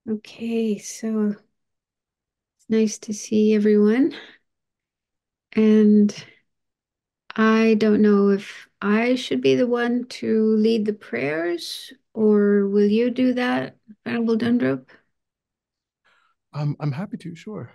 Okay, so it's nice to see everyone. And I don't know if I should be the one to lead the prayers, or will you do that, Venerable Dundrup? I'm happy to, sure.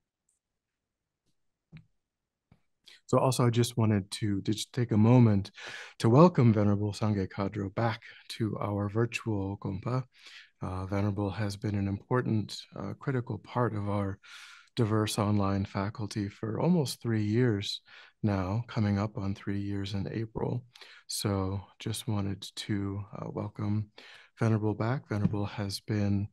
So also, I just wanted to just take a moment to welcome Venerable Sangye Khadro back to our virtual Gompa. Venerable has been an important, critical part of our diverse online faculty for almost 3 years now, coming up on 3 years in April. So just wanted to welcome Venerable back. Venerable has been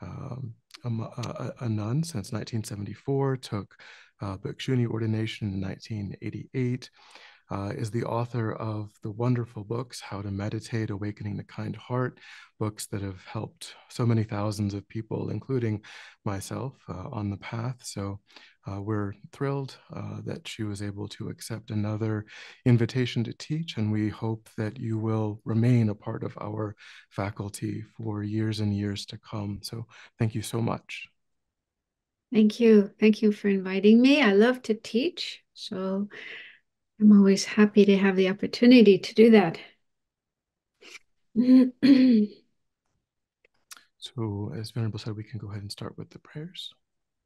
a nun since 1974, took Bhikshuni ordination in 1988, is the author of the wonderful books, How to Meditate, Awakening the Kind Heart, books that have helped so many thousands of people, including myself, on the path. So we're thrilled that she was able to accept another invitation to teach, and we hope that you will remain a part of our faculty for years and years to come. So thank you so much. Thank you. Thank you for inviting me. I love to teach, so I'm always happy to have the opportunity to do that. So as Venerable said, we can go ahead and start with the prayers.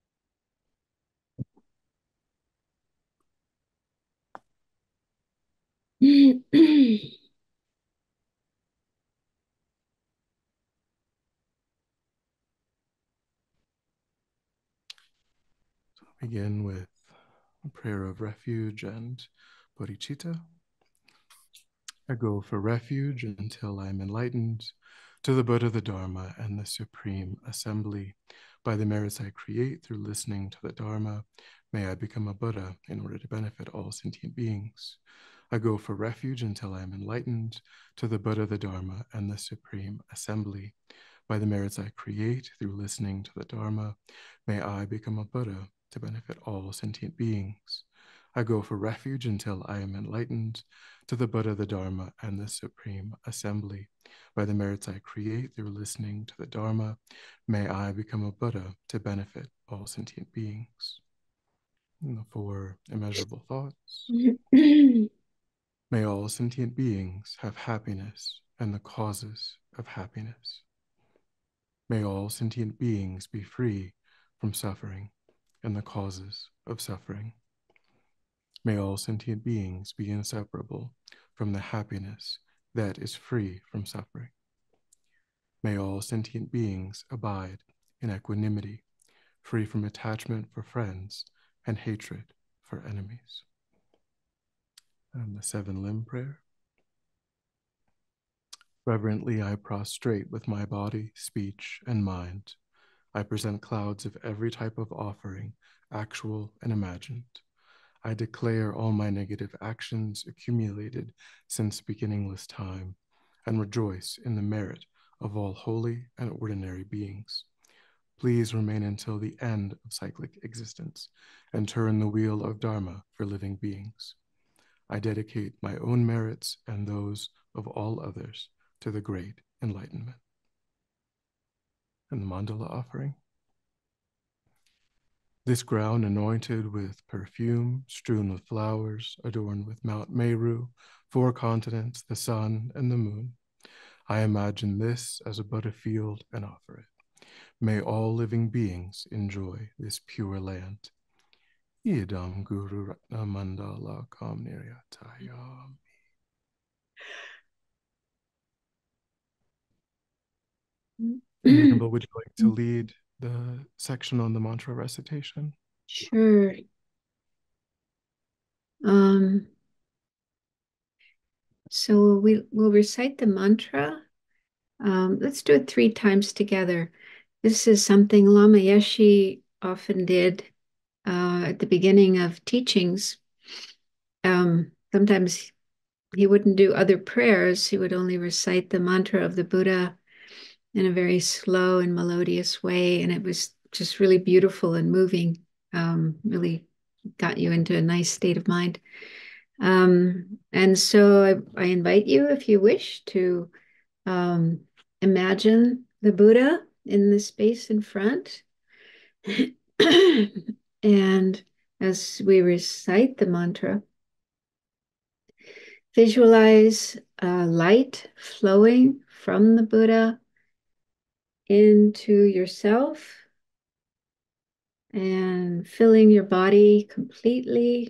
Begin with a prayer of refuge and bodhicitta. I go for refuge until I am enlightened to the Buddha, the Dharma, and the Supreme Assembly. By the merits I create through listening to the Dharma, may I become a Buddha in order to benefit all sentient beings. I go for refuge until I am enlightened to the Buddha, the Dharma, and the Supreme Assembly. By the merits I create through listening to the Dharma, may I become a Buddha to benefit all sentient beings. I go for refuge until I am enlightened to the Buddha, the Dharma, and the Supreme Assembly. By the merits I create through listening to the Dharma, may I become a Buddha to benefit all sentient beings. And the four immeasurable thoughts. May all sentient beings have happiness and the causes of happiness. May all sentient beings be free from suffering and the causes of suffering. May all sentient beings be inseparable from the happiness that is free from suffering. May all sentient beings abide in equanimity, free from attachment for friends and hatred for enemies. And the seven limb prayer. Reverently I prostrate with my body, speech, and mind. I present clouds of every type of offering, actual and imagined. I declare all my negative actions accumulated since beginningless time, and rejoice in the merit of all holy and ordinary beings. Please remain until the end of cyclic existence, and turn the wheel of Dharma for living beings. I dedicate my own merits and those of all others to the great enlightenment. And the mandala offering. This ground anointed with perfume, strewn with flowers, adorned with Mount Meru, four continents, the sun, and the moon. I imagine this as a Buddha field and offer it. May all living beings enjoy this pure land. Idam Guru Ratna Mandala Kam Niryatayam. Venerable, would you like to lead the section on the mantra recitation? Sure. Um, so we'll recite the mantra. Let's do it 3 times together. This is something Lama Yeshe often did at the beginning of teachings. Sometimes he wouldn't do other prayers. He would only recite the mantra of the Buddha in a very slow and melodious way. And it was just really beautiful and moving. Really got you into a nice state of mind. And so I invite you, if you wish, to imagine the Buddha in the space in front. And as we recite the mantra, visualize light flowing from the Buddha into yourself and filling your body completely.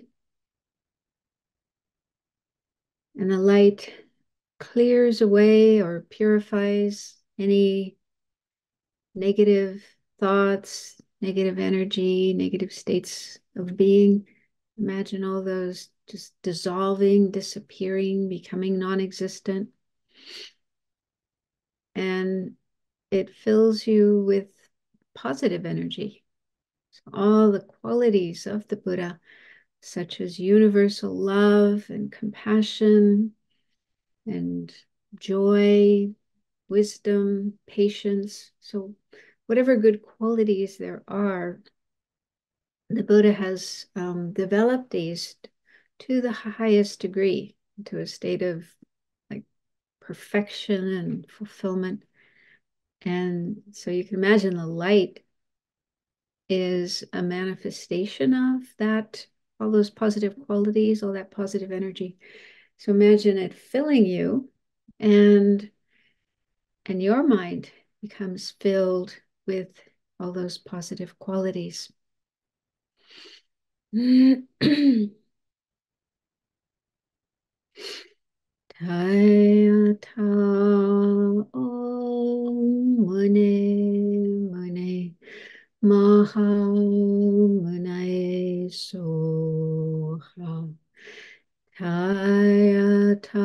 And the light clears away or purifies any negative thoughts, negative energy, negative states of being. Imagine all those just dissolving, disappearing, becoming non-existent. And it fills you with positive energy. So all the qualities of the Buddha, such as universal love and compassion and joy, wisdom, patience. So whatever good qualities there are, the Buddha has developed these to the highest degree, to a state of like perfection and fulfillment. And so you can imagine the light is a manifestation of that, all those positive qualities, all that positive energy. So imagine it filling you, and your mind becomes filled with all those positive qualities. Tayata Om Mune Mune Maha Mune Soha. Tayata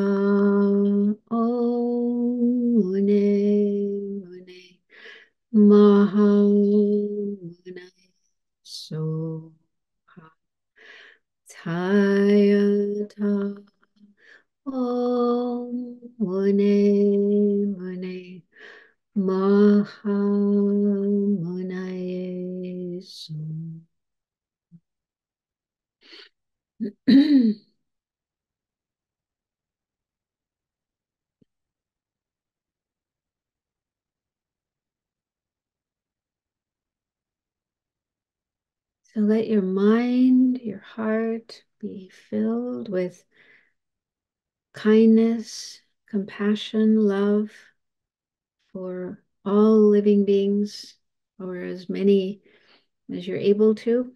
Om Mune Mune Maha Mune Soha. Tayata Om Mune Mune Maha Mune Soha. So let your mind, your heart be filled with kindness, compassion, love for all living beings, or as many as you're able to.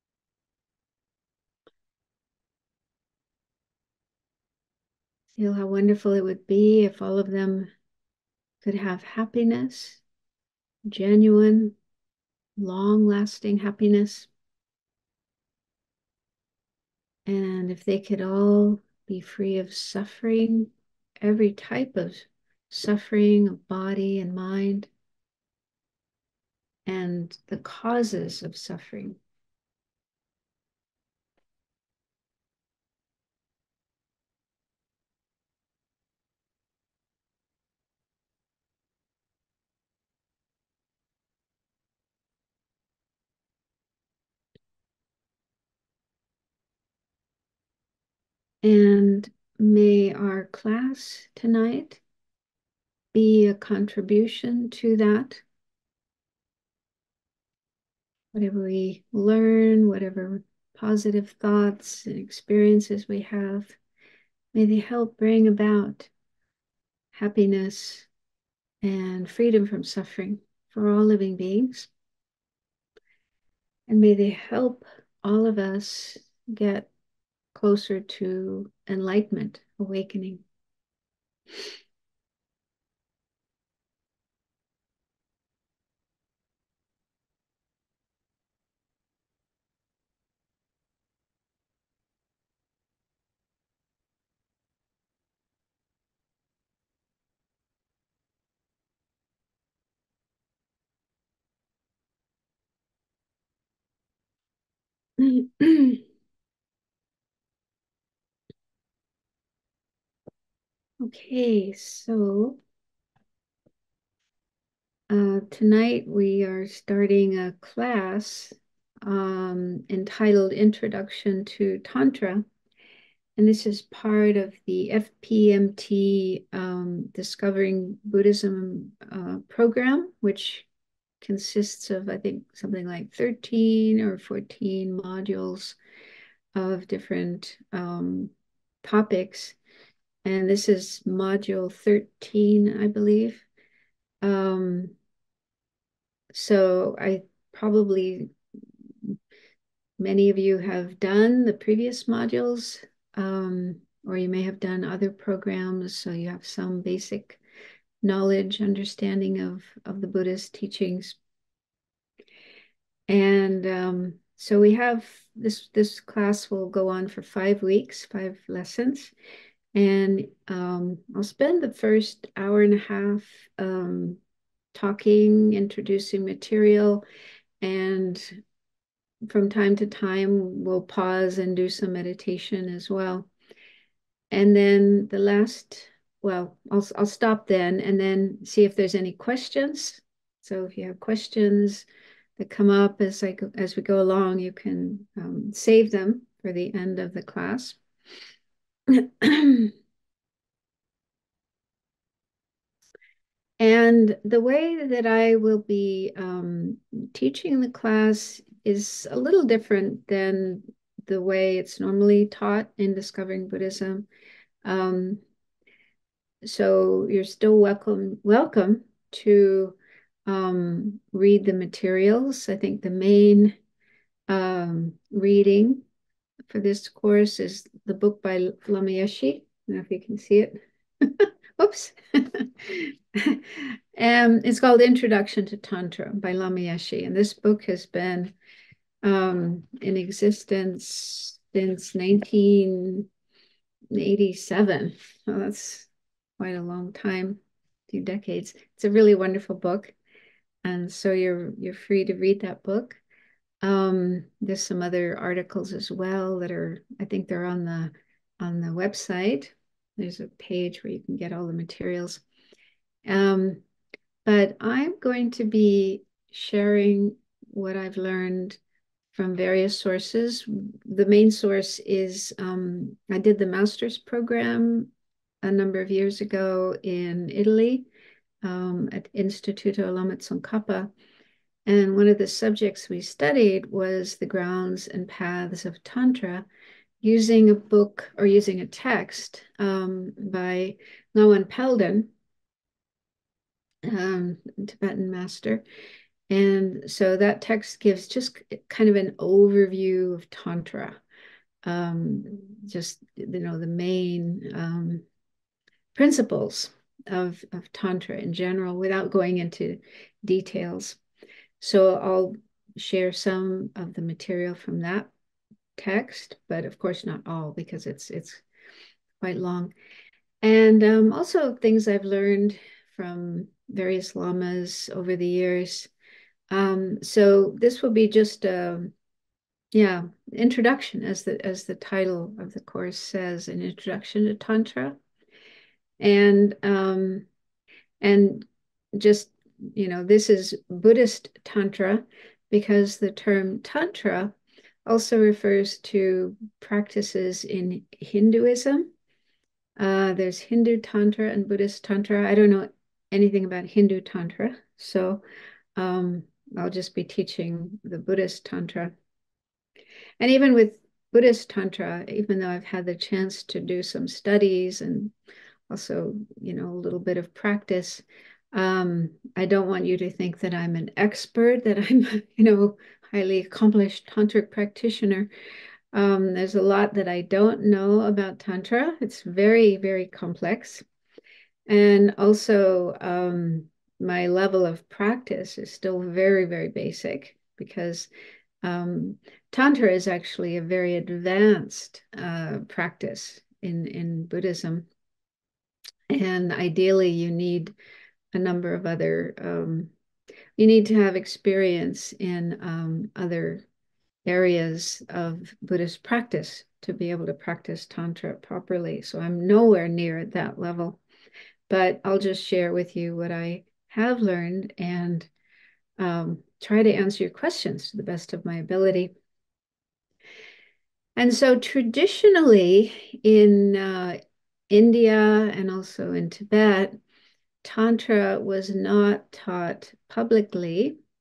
Feel how wonderful it would be if all of them could have happiness, genuine, long-lasting happiness. And if they could all be free of suffering, every type of suffering of body and mind, and the causes of suffering. And may our class tonight be a contribution to that. Whatever we learn, whatever positive thoughts and experiences we have, may they help bring about happiness and freedom from suffering for all living beings. And may they help all of us get closer to enlightenment, awakening. Okay, so tonight we are starting a class entitled Introduction to Tantra. And this is part of the FPMT Discovering Buddhism program, which consists of, I think, something like 13 or 14 modules of different topics. And this is module 13, I believe. So I probably, many of you have done the previous modules, or you may have done other programs, so you have some basic knowledge, understanding of the Buddhist teachings. And so we have this class will go on for 5 weeks, 5 lessons. And I'll spend the first hour and a half talking, introducing material, and from time to time we'll pause and do some meditation as well. And then the last, well, I'll stop then and then see if there's any questions. So if you have questions that come up as we go along, you can save them for the end of the class. And the way that I will be teaching the class is a little different than the way it's normally taught in Discovering Buddhism. So you're still welcome to read the materials. I think the main reading for this course is the book by Lama Yeshe. I don't know if you can see it. Oops. It's called Introduction to Tantra by Lama Yeshe. And this book has been in existence since 1987. So that's quite a long time, 2 decades. It's a really wonderful book. And so you're free to read that book. There's some other articles as well that are, I think they're on the website. There's a page where you can get all the materials. But I'm going to be sharing what I've learned from various sources. The main source is I did the master's program a number of years ago in Italy at Instituto Lama Tsongkhapa. And one of the subjects we studied was the grounds and paths of Tantra, using a book or using a text by Ngawan Pelden, Tibetan master. And so that text gives just kind of an overview of Tantra, just, the main principles of Tantra in general without going into details. So I'll share some of the material from that text, but of course not all, because it's quite long. And also things I've learned from various lamas over the years. So this will be just a introduction, as the title of the course says, an introduction to Tantra. And just, this is Buddhist Tantra, because the term Tantra also refers to practices in Hinduism. There's Hindu Tantra and Buddhist Tantra. I don't know anything about Hindu Tantra, so I'll just be teaching the Buddhist Tantra. And even with Buddhist Tantra, even though I've had the chance to do some studies and also, a little bit of practice, I don't want you to think that I'm an expert, that I'm, highly accomplished tantric practitioner. There's a lot that I don't know about Tantra. It's very, very complex. And also, my level of practice is still very, very basic, because Tantra is actually a very advanced practice in Buddhism. And ideally, you need a number of other, you need to have experience in other areas of Buddhist practice to be able to practice Tantra properly. So I'm nowhere near at that level, but I'll just share with you what I have learned and try to answer your questions to the best of my ability. And so traditionally in India and also in Tibet, Tantra was not taught publicly.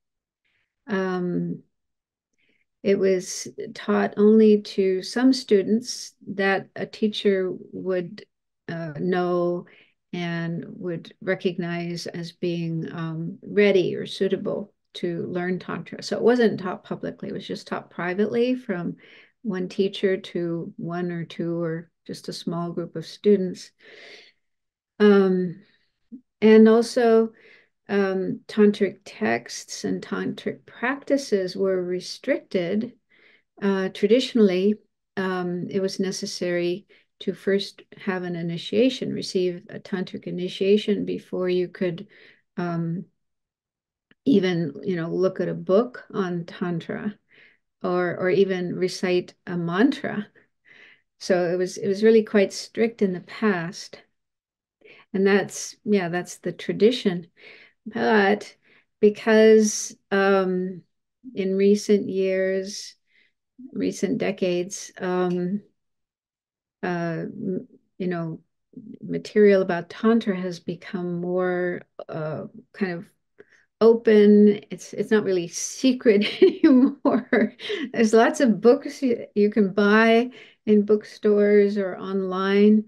It was taught only to some students that a teacher would know and would recognize as being ready or suitable to learn Tantra. So it wasn't taught publicly, it was just taught privately from one teacher to one or two or just a small group of students. And also, tantric texts and tantric practices were restricted. Traditionally, it was necessary to first have an initiation, receive a tantric initiation before you could even, look at a book on tantra or even recite a mantra. So it was really quite strict in the past. And that's the tradition. But because in recent years, recent decades, you know, material about Tantra has become more kind of open. It's not really secret anymore. There's lots of books you can buy in bookstores or online.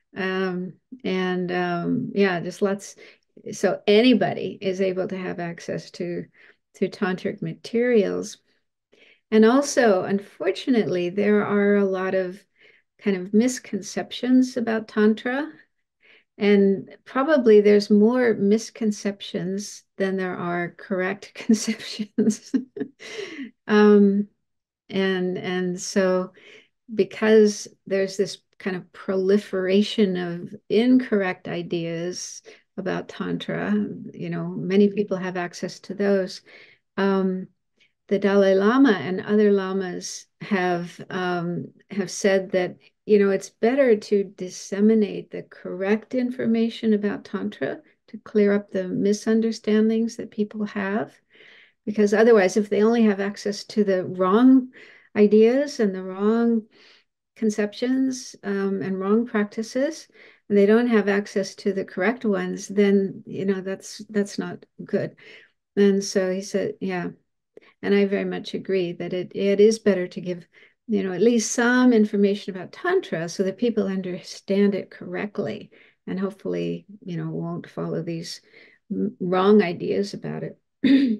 Yeah, just lots. So anybody is able to have access to tantric materials. And also, unfortunately, there are a lot of kind of misconceptions about Tantra. And probably there's more misconceptions than there are correct conceptions. um, and so because there's this kind of proliferation of incorrect ideas about Tantra, many people have access to those. The Dalai Lama and other lamas have said that it's better to disseminate the correct information about Tantra to clear up the misunderstandings that people have, because otherwise, if they only have access to the wrong ideas and the wrong conceptions and wrong practices, and they don't have access to the correct ones, then that's not good. And so he said, yeah. And I very much agree that it is better to give, at least some information about Tantra so that people understand it correctly and hopefully, won't follow these wrong ideas about it.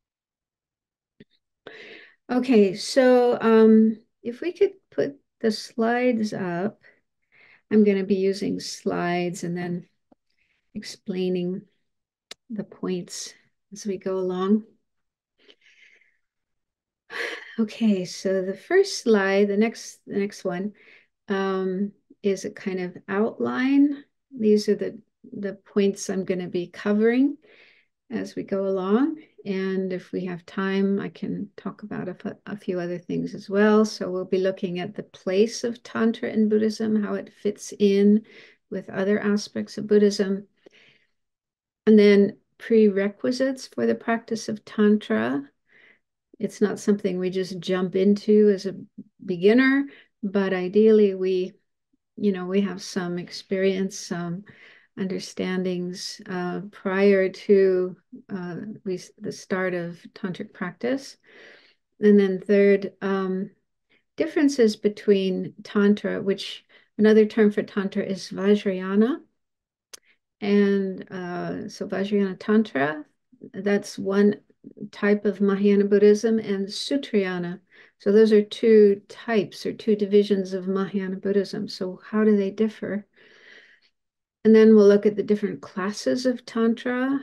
Okay, so if we could put the slides up, I'm going to be using slides and then explaining the points as we go along. Okay, so the first slide, the next one, is a kind of outline. These are the points I'm going to be covering as we go along. And if we have time, I can talk about a few other things as well. So we'll be looking at the place of Tantra in Buddhism, how it fits in with other aspects of Buddhism. And then prerequisites for the practice of Tantra. It's not something we just jump into as a beginner, but ideally we have some experience, some understandings prior to the start of tantric practice. And then third, differences between Tantra, which another term for Tantra is Vajrayana. And so Vajrayana Tantra, that's one type of Mahayana Buddhism, and Sutrayana. So those are two types or two divisions of Mahayana Buddhism. So how do they differ? And then we'll look at the different classes of Tantra,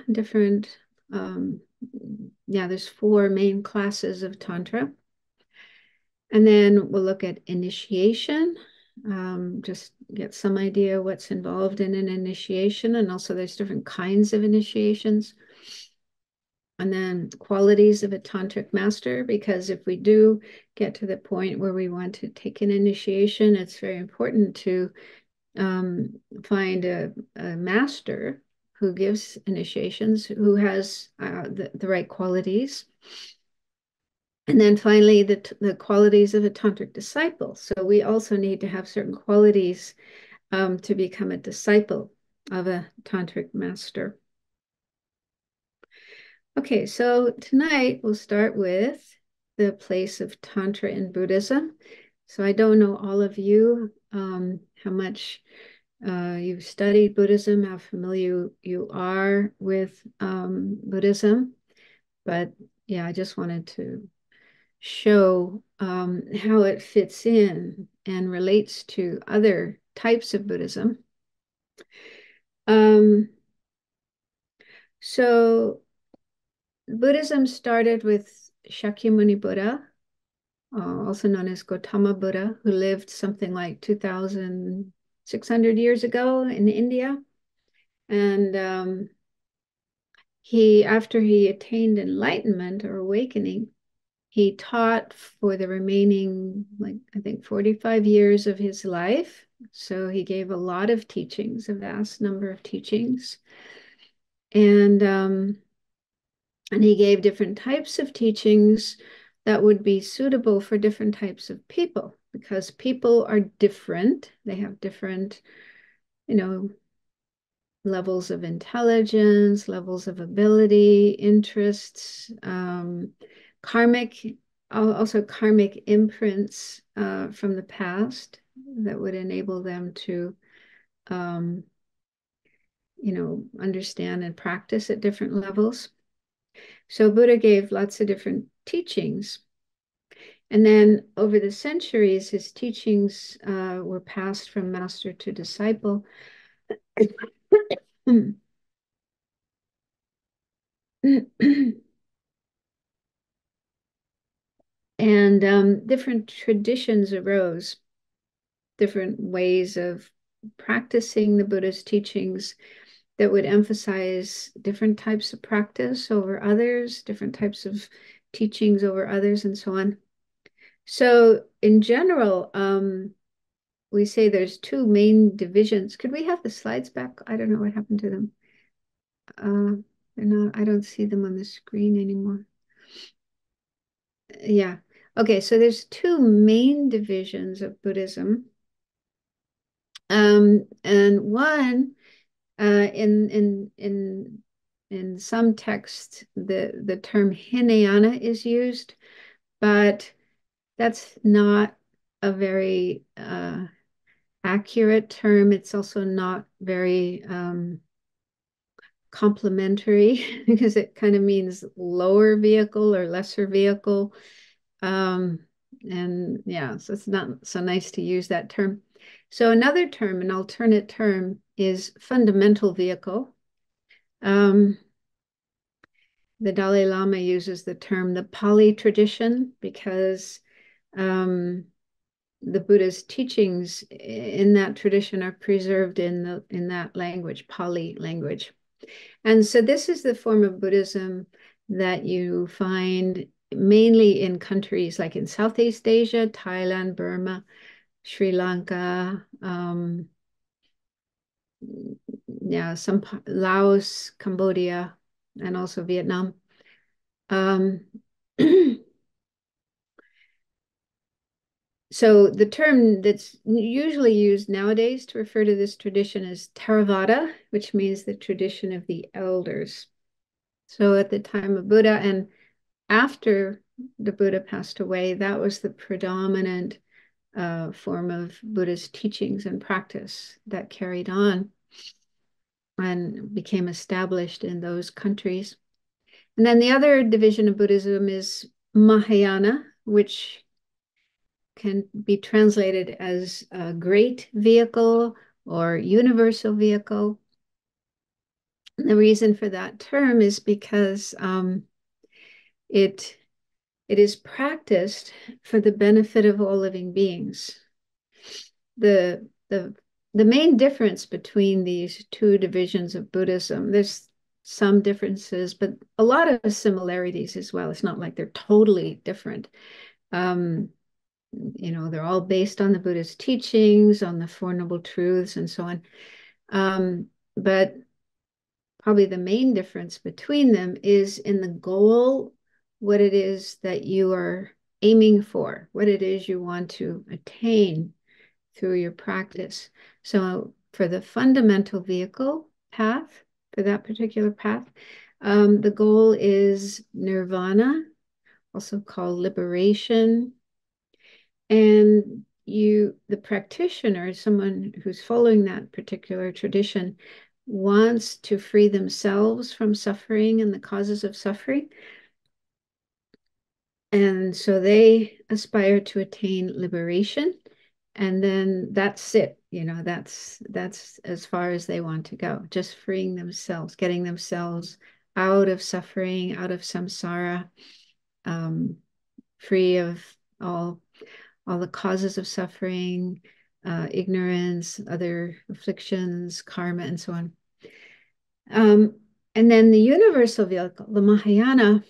there's 4 main classes of Tantra. And then we'll look at initiation, just get some idea what's involved in an initiation. And also there's different kinds of initiations. And then qualities of a tantric master, because if we do get to the point where we want to take an initiation, it's very important to find a master who gives initiations, who has the right qualities. And then finally, the qualities of a tantric disciple. So we also need to have certain qualities to become a disciple of a tantric master. Okay, so tonight we'll start with the place of Tantra in Buddhism. So I don't know all of you, how much you've studied Buddhism, how familiar you are with Buddhism, but yeah, I just wanted to show how it fits in and relates to other types of Buddhism. Um, so Buddhism started with Shakyamuni Buddha, also known as Gautama Buddha, who lived something like 2,600 years ago in India. And after he attained enlightenment or awakening, he taught for the remaining, like, I think 45 years of his life. So he gave a lot of teachings, a vast number of teachings. And he gave different types of teachings that would be suitable for different types of people, because people are different. They have different, you know, levels of intelligence, levels of ability, interests, karmic, also karmic imprints from the past that would enable them to, um, understand and practice at different levels. So Buddha gave lots of different teachings. And then over the centuries, his teachings were passed from master to disciple. And different traditions arose, different ways of practicing the Buddha's teachings that would emphasize different types of practice over others, different types of teachings over others, and so on. So in general, we say there's two main divisions. Could we have the slides back? I don't know what happened to them. They're not, I don't see them on the screen anymore. Yeah. Okay, so there's two main divisions of Buddhism. And one in some texts, the term Hinayana is used, but that's not a very accurate term. It's also not very complementary because it kind of means lower vehicle or lesser vehicle. And yeah, so it's not so nice to use that term. So another term, an alternate term, is fundamental vehicle. The Dalai Lama uses the term the Pali tradition because the Buddha's teachings in that tradition are preserved in that language, Pali language. And so this is the form of Buddhism that you find mainly in countries like in Southeast Asia, Thailand, Burma, Sri Lanka, yeah, some Laos, Cambodia, and also Vietnam. So the term that's usually used nowadays to refer to this tradition is Theravada, which means the tradition of the elders. So at the time of Buddha and after the Buddha passed away, that was the predominant form of Buddha's teachings and practice that carried on and became established in those countries. And then the other division of Buddhism is Mahayana, which can be translated as a great vehicle or universal vehicle. And the reason for that term is because it is practiced for the benefit of all living beings. The main difference between these two divisions of Buddhism, there's some differences, but a lot of similarities as well. It's not like they're totally different. They're all based on the Buddha's teachings, on the Four Noble Truths, and so on. But probably the main difference between them is in the goal, what it is that you are aiming for, what it is you want to attain through your practice. So for the fundamental vehicle path, for that particular path, The goal is nirvana, also called liberation. And the practitioner, someone who's following that particular tradition, wants to free themselves from suffering and the causes of suffering. And so they aspire to attain liberation. And then that's it. That's as far as they want to go, just freeing themselves, getting themselves out of suffering, out of samsara, um, free of all the causes of suffering, ignorance, other afflictions, karma, and so on. And then the universal vehicle, the Mahayana,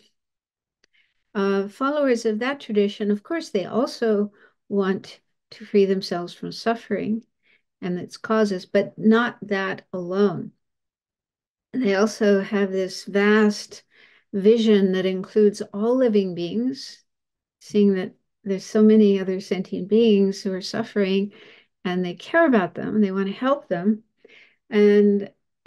followers of that tradition, of course, they also want to free themselves from suffering and its causes, but not that alone. They also have this vast vision that includes all living beings, seeing that there's so many other sentient beings who are suffering and they care about them and they want to help them. And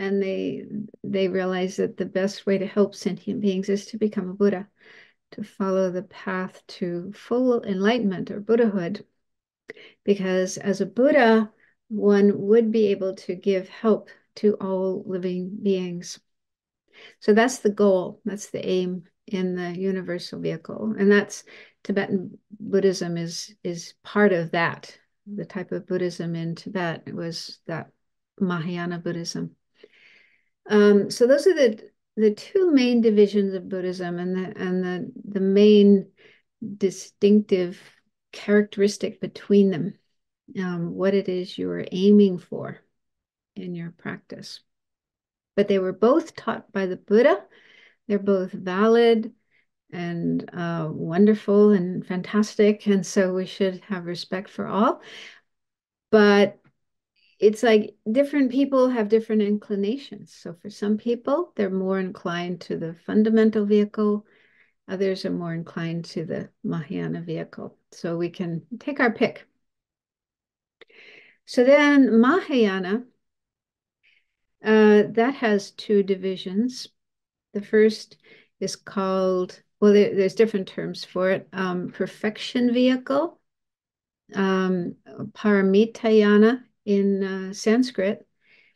they realize that the best way to help sentient beings is to become a Buddha, to follow the path to full enlightenment or Buddhahood. Because as a Buddha, one would be able to give help to all living beings. So that's the goal, that's the aim in the universal vehicle. And that's Tibetan Buddhism is part of that. The type of Buddhism in Tibet was that Mahayana Buddhism. So those are the two main divisions of Buddhism, and the main distinctive characteristic between them, what it is you are aiming for in your practice. But they were both taught by the Buddha. They're both valid and wonderful and fantastic, and so we should have respect for all. But it's like different people have different inclinations. So for some people, they're more inclined to the fundamental vehicle. Others are more inclined to the Mahayana vehicle. So we can take our pick. So then Mahayana, that has two divisions. The first is called, well, there's different terms for it, perfection vehicle, paramitayana in Sanskrit.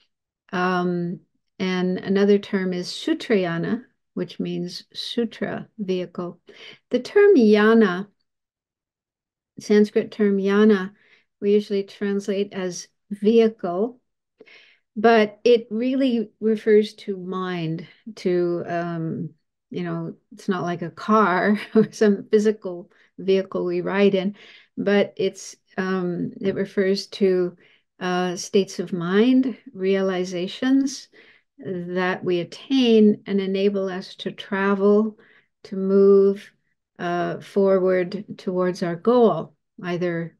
And another term is sutrayana, which means sutra vehicle. The term yana, Sanskrit term yana, we usually translate as vehicle, but it really refers to mind, to, it's not like a car or some physical vehicle we ride in, but it refers to states of mind, realizations that we attain and enable us to travel, to move forward towards our goal, either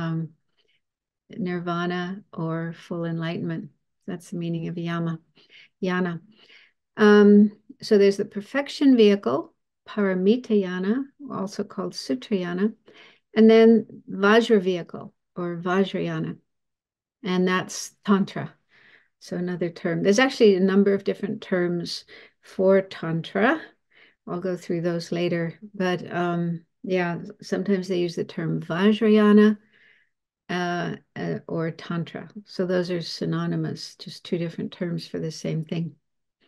nirvana or full enlightenment. That's the meaning of yana. So there's the perfection vehicle, paramitayana, also called sutrayana, and then Vajra vehicle or Vajrayana, and that's Tantra. So another term. There's actually a number of different terms for Tantra. I'll go through those later. But yeah, sometimes they use the term Vajrayana or Tantra. So those are synonymous, just two different terms for the same thing.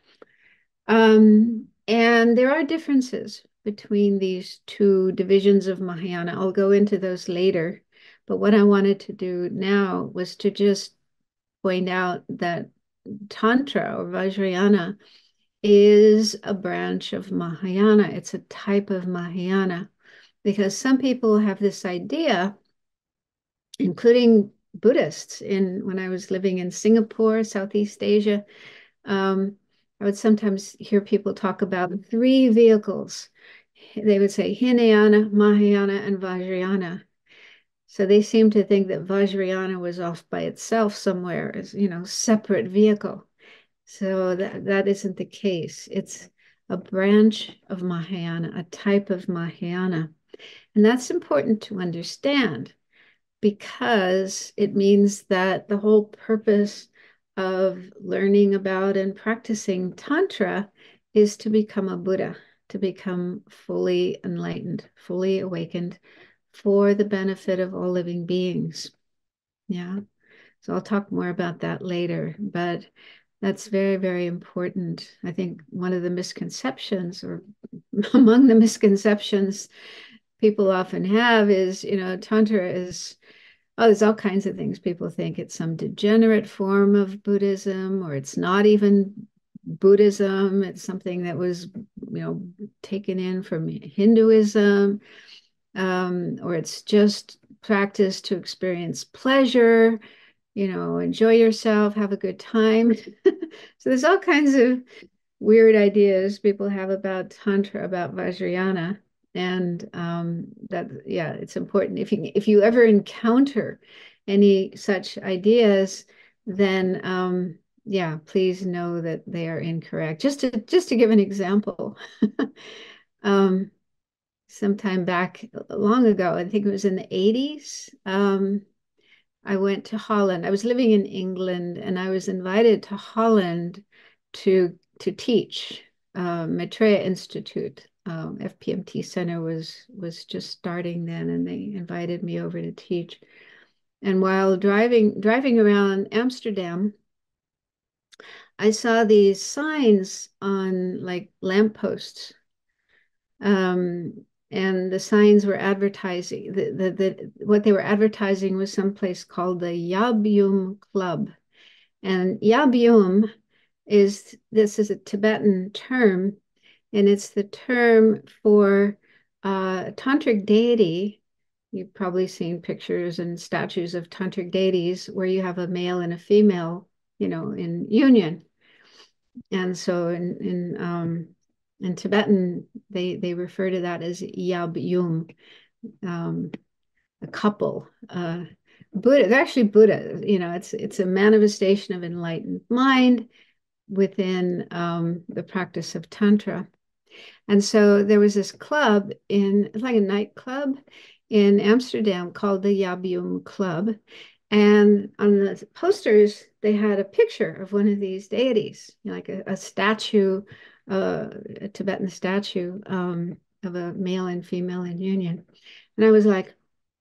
And there are differences between these two divisions of Mahayana. I'll go into those later. But what I wanted to do now was to just point out that Tantra or Vajrayana is a branch of Mahayana. It's a type of Mahayana because some people have this idea, including Buddhists. When I was living in Singapore, Southeast Asia, I would sometimes hear people talk about three vehicles. They would say Hinayana, Mahayana, and Vajrayana. So they seem to think that Vajrayana was off by itself somewhere as, separate vehicle. So that isn't the case. It's a branch of Mahayana, a type of Mahayana. And that's important to understand because it means that the whole purpose of learning about and practicing Tantra is to become a Buddha, to become fully enlightened, fully awakened for the benefit of all living beings. Yeah. So I'll talk more about that later, but that's very, very important. I think one of the misconceptions, or among the misconceptions people often have, is, Tantra is, oh, there's all kinds of things people think. It's some degenerate form of Buddhism, or it's not even Buddhism. It's something that was, taken in from Hinduism, or it's just practice to experience pleasure, enjoy yourself, have a good time. So there's all kinds of weird ideas people have about Tantra, about Vajrayana. And that, yeah, it's important. If you ever encounter any such ideas, then yeah, please know that they are incorrect. Just to give an example, um, sometime back long ago, I think it was in the 80s. I went to Holland. I was living in England, and I was invited to Holland to teach. Maitreya Institute, FPMT Center was just starting then, and they invited me over to teach. And while driving around Amsterdam, I saw these signs on like lampposts, and the signs were advertising what they were advertising was someplace called the Yabyum Club. And Yabyum this is a Tibetan term, and it's the term for a tantric deity. You've probably seen pictures and statues of tantric deities where you have a male and a female, in union. And so in Tibetan, they refer to that as Yab Yum, a couple. Buddha, they're actually Buddha. It's a manifestation of enlightened mind within the practice of Tantra. And so there was this club it's like a nightclub in Amsterdam called the Yabyum Club. And on the posters, they had a picture of one of these deities, like a statue, a Tibetan statue of a male and female in union. And I was like,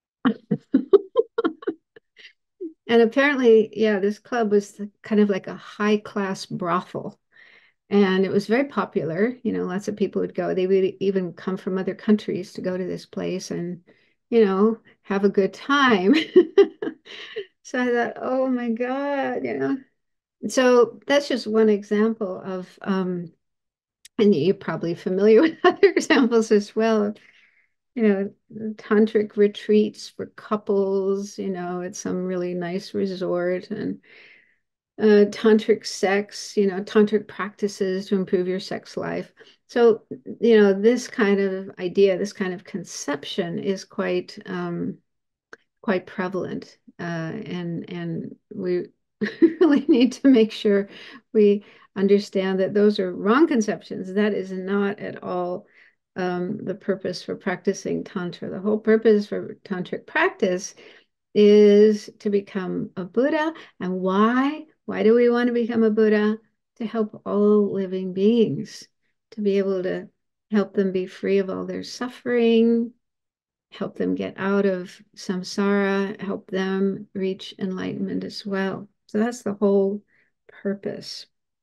and apparently, yeah, this club was kind of like a high class brothel. And it was very popular. Lots of people would go. They would even come from other countries to go to this place and, have a good time. So I thought, oh my God. So that's just one example of, and you're probably familiar with other examples as well. Tantric retreats for couples, at some really nice resort, and tantric sex, tantric practices to improve your sex life. So, this kind of idea, this kind of conception is quite prevalent, and we really need to make sure we understand that those are wrong conceptions. That is not at all the purpose for practicing Tantra. The whole purpose for tantric practice is to become a Buddha. And why? Why do we want to become a Buddha? To help all living beings, to be able to help them be free of all their suffering, help them get out of samsara, help them reach enlightenment as well. So that's the whole purpose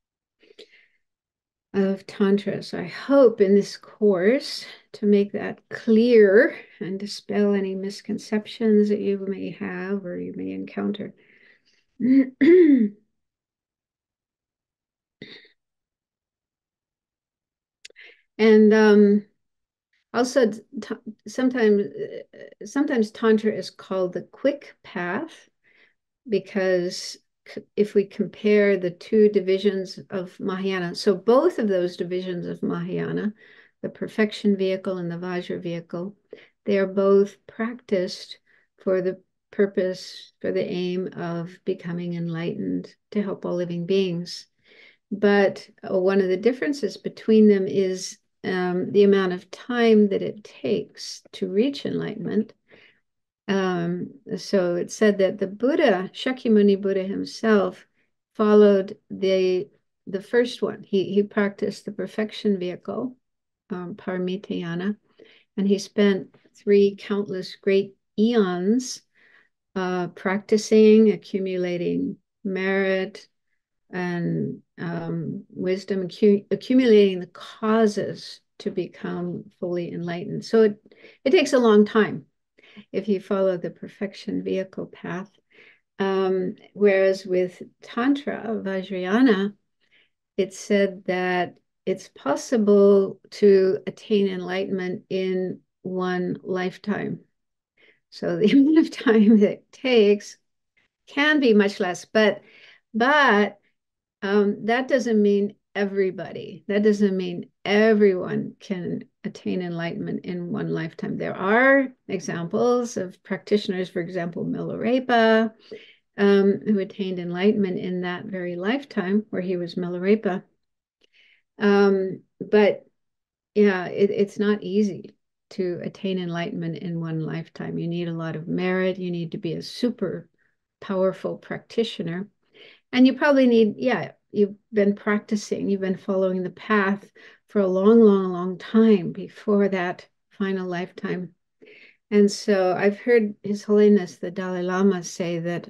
of Tantra. So I hope in this course to make that clear and dispel any misconceptions that you may have or you may encounter. And also sometimes Tantra is called the quick path, because if we compare the two divisions of Mahayana, so both of those divisions of Mahayana, the perfection vehicle and the Vajra vehicle, they are both practiced for the purpose, for the aim of becoming enlightened to help all living beings. But one of the differences between them is the amount of time that it takes to reach enlightenment. So it said that the Buddha, Shakyamuni Buddha himself, followed the the first one. He practiced the perfection vehicle, Paramitayana, and he spent three countless great eons practicing, accumulating merit and wisdom, accumulating the causes to become fully enlightened. So it takes a long time if you follow the perfection vehicle path. Whereas with Tantra, Vajrayana, it said that it's possible to attain enlightenment in one lifetime. So the amount of time that it takes can be much less, but that doesn't mean everybody. That doesn't mean everyone can attain enlightenment in one lifetime. There are examples of practitioners, for example, Milarepa, who attained enlightenment in that very lifetime where he was Milarepa. But yeah, it's not easy to attain enlightenment in one lifetime. You need a lot of merit. You need to be a super powerful practitioner. And you probably need, yeah, you've been practicing, you've been following the path for a long, long, long time before that final lifetime. And so I've heard His Holiness the Dalai Lama say that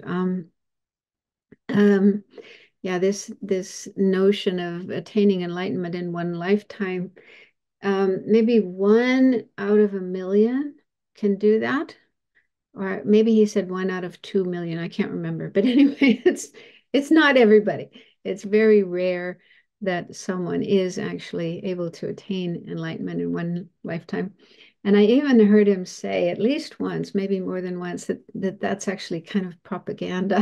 um, yeah, this notion of attaining enlightenment in one lifetime, maybe 1 out of 1 million can do that. Or maybe he said 1 out of 2 million. I can't remember. But anyway, it's not everybody. It's very rare that someone is actually able to attain enlightenment in one lifetime. And I even heard him say at least once, maybe more than once, that's actually kind of propaganda.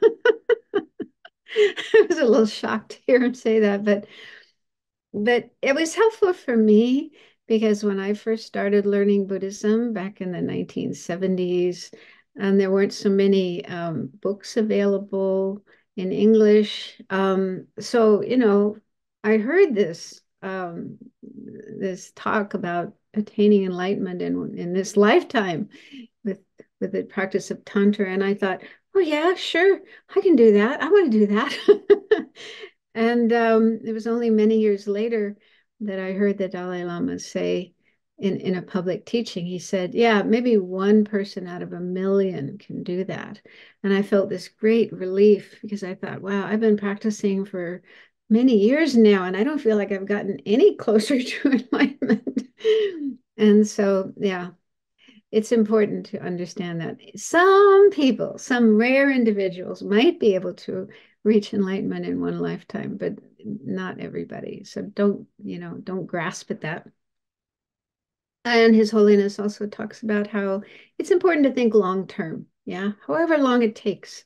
I was a little shocked to hear him say that, but it was helpful for me because when I first started learning Buddhism back in the 1970s, and there weren't so many books available in English. So, I heard this talk about attaining enlightenment in this lifetime with the practice of Tantra, and I thought, oh yeah, sure, I can do that. I want to do that. And it was only many years later that I heard the Dalai Lama say in a public teaching, he said, yeah, maybe one person out of 1 million can do that. And I felt this great relief because I thought, wow, I've been practicing for many years now, and I don't feel like I've gotten any closer to enlightenment. And so, yeah, it's important to understand that some people, some rare individuals might be able to reach enlightenment in one lifetime, but not everybody. So don't grasp at that. And His Holiness also talks about how it's important to think long term. Yeah, however long it takes.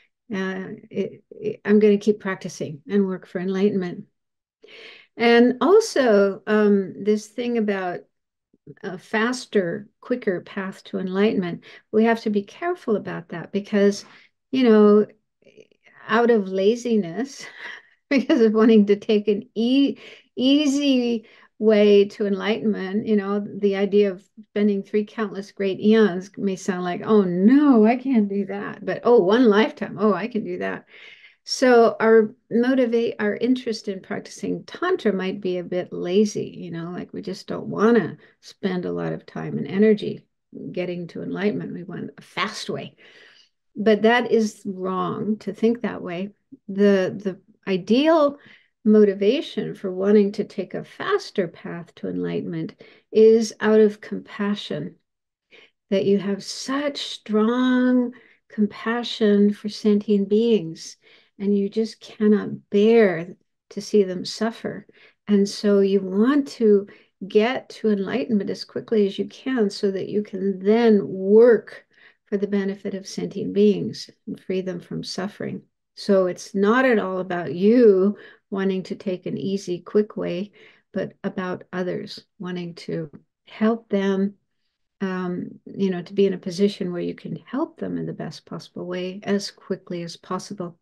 I'm going to keep practicing and work for enlightenment. And also, this thing about a faster, quicker path to enlightenment, we have to be careful about that because, you know, out of laziness, because of wanting to take an easy way to enlightenment, the idea of spending three countless great eons may sound like, oh no, I can't do that. But oh, one lifetime, oh, I can do that. So our interest in practicing Tantra might be a bit lazy, like we just don't want to spend a lot of time and energy getting to enlightenment. We want a fast way. But that is wrong to think that way. The ideal motivation for wanting to take a faster path to enlightenment is out of compassion, that you have such strong compassion for sentient beings and you just cannot bear to see them suffer. And so you want to get to enlightenment as quickly as you can so that you can then work for the benefit of sentient beings and free them from suffering. So it's not at all about you wanting to take an easy, quick way, but about others wanting to help them, to be in a position where you can help them in the best possible way as quickly as possible.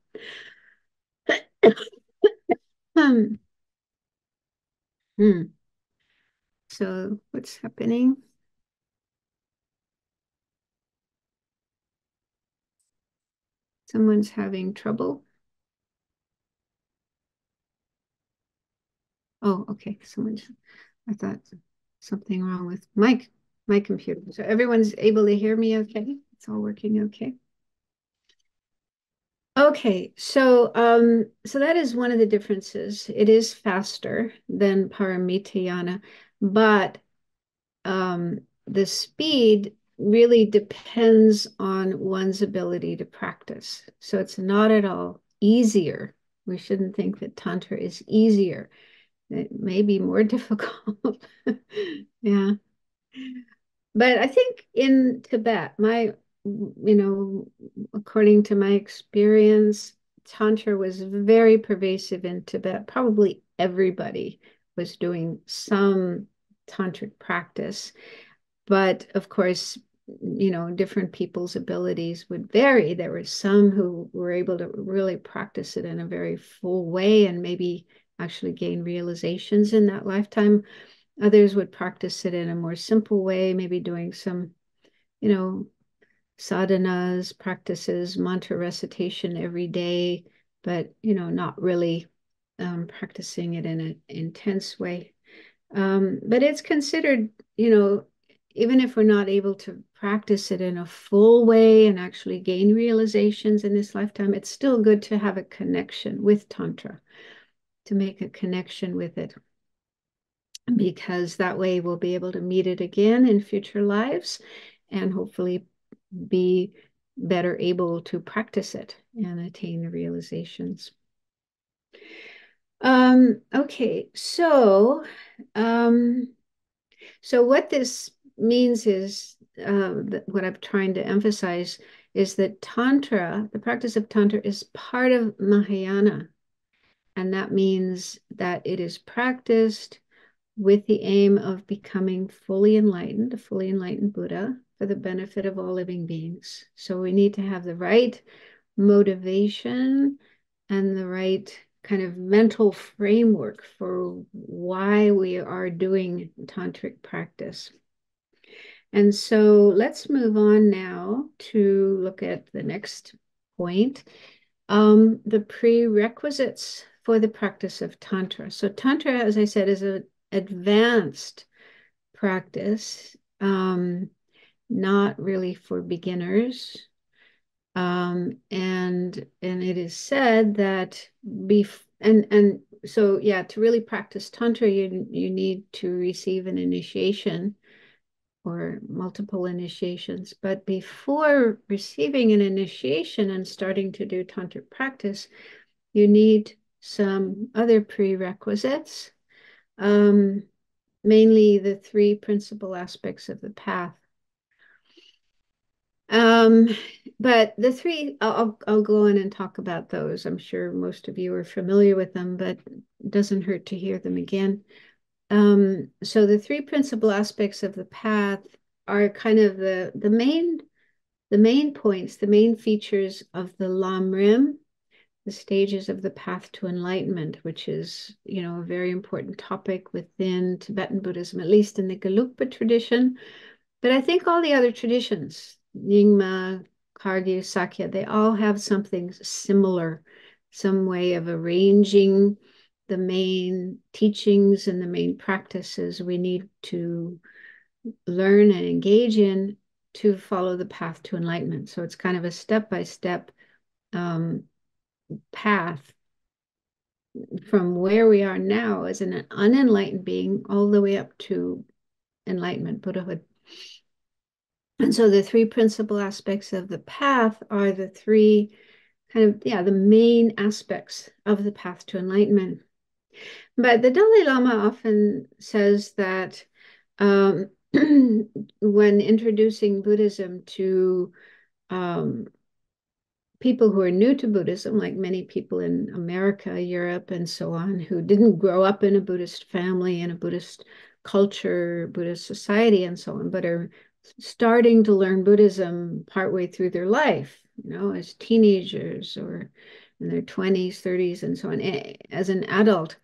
um, hmm. So what's happening? Someone's having trouble. Oh, okay. I thought something wrong with my computer. So everyone's able to hear me okay? It's all working okay. Okay, so that is one of the differences. It is faster than Paramitayana, but the speed really depends on one's ability to practice. So it's not at all easier. We shouldn't think that Tantra is easier. It may be more difficult. Yeah. But I think in Tibet, according to my experience, Tantra was very pervasive in Tibet. Probably everybody was doing some tantric practice. But of course, different people's abilities would vary. There were some who were able to really practice it in a very full way and maybe actually gain realizations in that lifetime. Others would practice it in a more simple way, maybe doing some, you know, sadhanas, practices, mantra recitation every day, but, not really practicing it in an intense way. But it's considered, even if we're not able to practice it in a full way and actually gain realizations in this lifetime, it's still good to have a connection with Tantra, to make a connection with it, because that way we'll be able to meet it again in future lives and hopefully be better able to practice it and attain the realizations. Okay, so what this means is, what I'm trying to emphasize is that Tantra, the practice of Tantra, is part of Mahayana. And that means that it is practiced with the aim of becoming fully enlightened, a fully enlightened Buddha, for the benefit of all living beings. So we need to have the right motivation and the right kind of mental framework for why we are doing tantric practice. And so let's move on now to look at the next point, the prerequisites for the practice of Tantra. So Tantra, as I said, is an advanced practice, not really for beginners. And it is said that so yeah, to really practice Tantra, you need to receive an initiation or multiple initiations. But before receiving an initiation and starting to do tantric practice, you need some other prerequisites, mainly the three principal aspects of the path. But the three, I'll go in and talk about those. I'm sure most of you are familiar with them, but it doesn't hurt to hear them again. So the three principal aspects of the path are kind of the main points, the main features of the Lamrim, the stages of the path to enlightenment, which is, a very important topic within Tibetan Buddhism, at least in the Gelugpa tradition. But I think all the other traditions, Nyingma, Kagyu, Sakya, they all have something similar, some way of arranging the main teachings and the main practices we need to learn and engage in to follow the path to enlightenment. So it's kind of a step-by-step path from where we are now as an unenlightened being all the way up to enlightenment, Buddhahood. And so the three principal aspects of the path are the three the main aspects of the path to enlightenment. But the Dalai Lama often says that when introducing Buddhism to people who are new to Buddhism, like many people in America, Europe, and so on, who didn't grow up in a Buddhist family, in a Buddhist culture, Buddhist society, and so on, but are starting to learn Buddhism partway through their life, as teenagers or in their 20s, 30s, and so on, as an adult.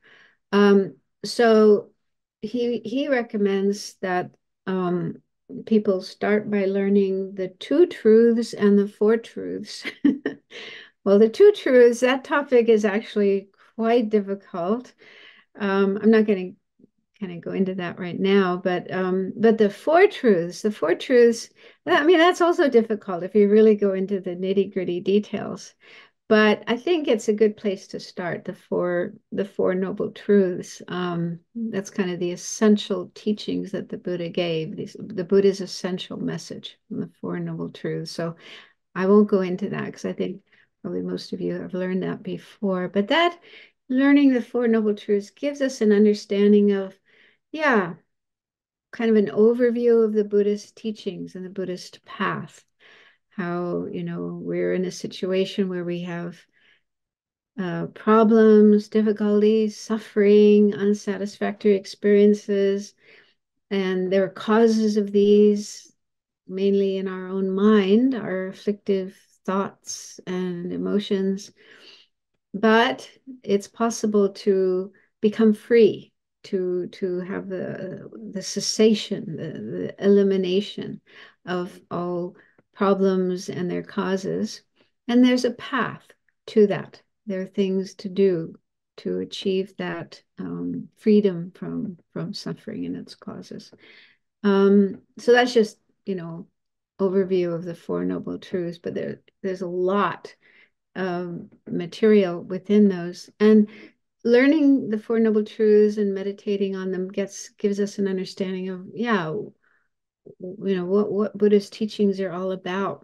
So he recommends that people start by learning the two truths and the four truths. Well, the two truths, that topic is actually quite difficult. I'm not going to kind of go into that right now, but the four truths, I mean, that's also difficult if you really go into the nitty-gritty details. But I think it's a good place to start, the four noble truths. That's kind of the essential teachings that the Buddha gave, the Buddha's essential message, the four noble truths. So I won't go into that because I think probably most of you have learned that before. But that learning the Four Noble Truths gives us an understanding of, yeah, kind of an overview of the Buddhist teachings and the Buddhist path. How, we're in a situation where we have problems, difficulties, suffering, unsatisfactory experiences, and there are causes of these mainly in our own mind, our afflictive thoughts and emotions. But it's possible to become free, to have the cessation, the elimination of all problems and their causes. And there's a path to that. There are things to do to achieve that freedom from suffering and its causes. So that's just, overview of the Four Noble Truths, but there's a lot of material within those. And learning the Four Noble Truths and meditating on them gives us an understanding of, yeah, what Buddhist teachings are all about.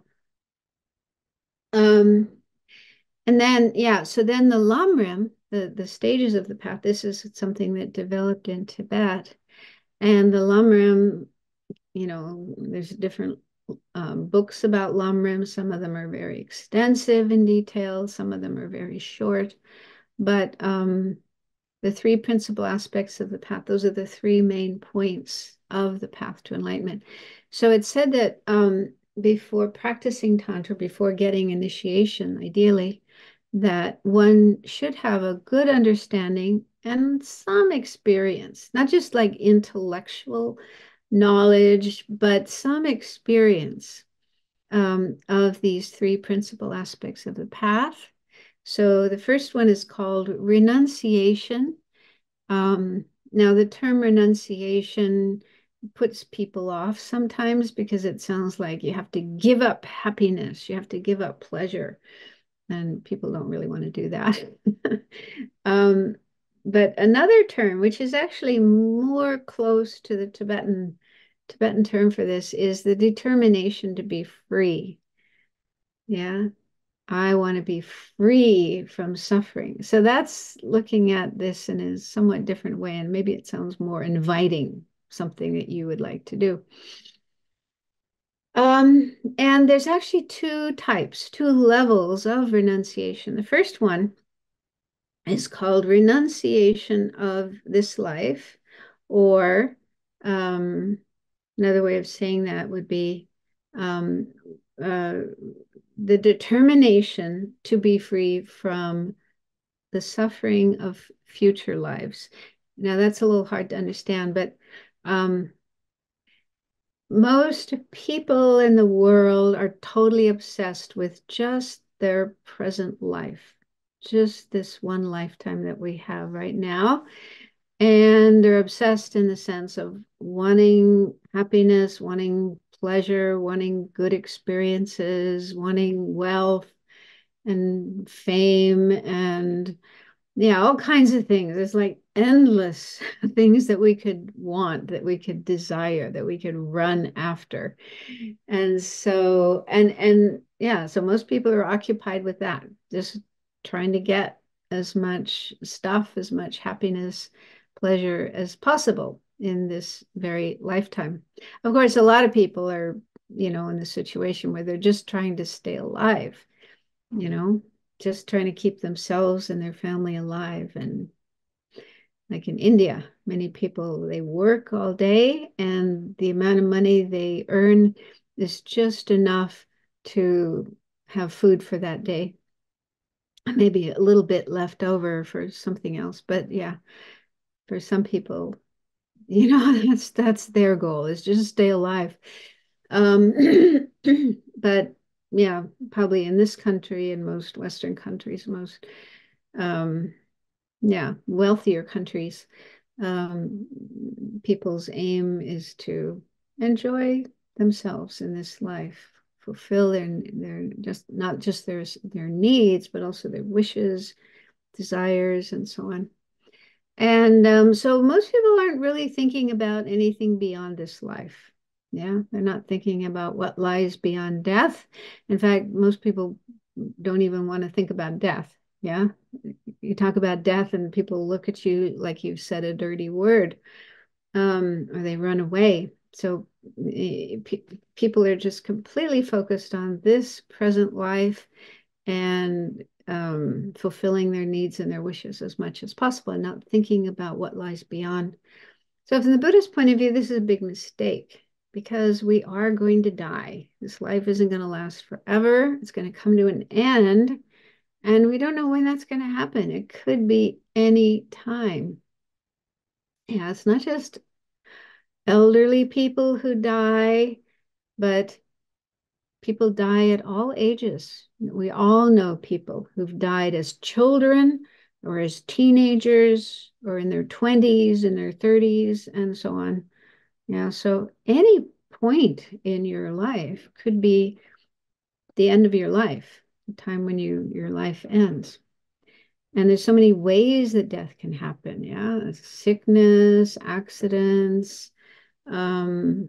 And then, yeah, so then the Lamrim, the stages of the path, this is something that developed in Tibet. And the Lamrim, there's different books about Lamrim. Some of them are very extensive in detail. Some of them are very short. But the three principal aspects of the path, those are the three main points of the path to enlightenment. So it said that before practicing Tantra, before getting initiation, ideally, that one should have a good understanding and some experience, not just like intellectual knowledge, but some experience of these three principal aspects of the path. So the first one is called renunciation. Now, the term renunciation puts people off sometimes because it sounds like you have to give up happiness, you have to give up pleasure, and people don't really want to do that. um, but another term, which is actually more close to the Tibetan term for this, is the determination to be free. Yeah, I want to be free from suffering. So that's looking at this in a somewhat different way, and maybe it sounds more inviting, something that you would like to do. And there's actually two types, two levels of renunciation. The first one is called renunciation of this life, or another way of saying that would be um, uh, the determination to be free from the suffering of future lives. Now, that's a little hard to understand, but most people in the world are totally obsessed with just their present life, just this one lifetime that we have right now. And they're obsessed in the sense of wanting happiness, wanting pleasure, wanting good experiences, wanting wealth and fame and yeah, all kinds of things. There's like endless things that we could want, that we could desire, that we could run after. And so, and yeah, so most people are occupied with that, just trying to get as much stuff, as much happiness, pleasure as possible in this very lifetime. Of course, a lot of people are, in the situation where they're just trying to stay alive, you know, just trying to keep themselves and their family alive. And like in India, many people, they work all day and the amount of money they earn is just enough to have food for that day. Maybe a little bit left over for something else. But yeah, for some people, that's their goal, is just stay alive. Um, but yeah, probably in this country and most Western countries, most Yeah, wealthier countries, people's aim is to enjoy themselves in this life, fulfill their just not just their needs, but also their wishes, desires, and so on. And so most people aren't really thinking about anything beyond this life. Yeah, they're not thinking about what lies beyond death. In fact, most people don't even want to think about death. Yeah, you talk about death and people look at you like you've said a dirty word, or they run away. So people are just completely focused on this present life and fulfilling their needs and their wishes as much as possible and not thinking about what lies beyond. So from the Buddhist point of view, this is a big mistake because we are going to die. This life isn't going to last forever. It's going to come to an end. And we don't know when that's going to happen. It could be any time. Yeah, it's not just elderly people who die, but people die at all ages. We all know people who've died as children or as teenagers or in their 20s, in their 30s, and so on. Yeah, so any point in your life could be the end of your life, the time when your life ends. And there's so many ways that death can happen. Yeah, sickness, accidents. Um,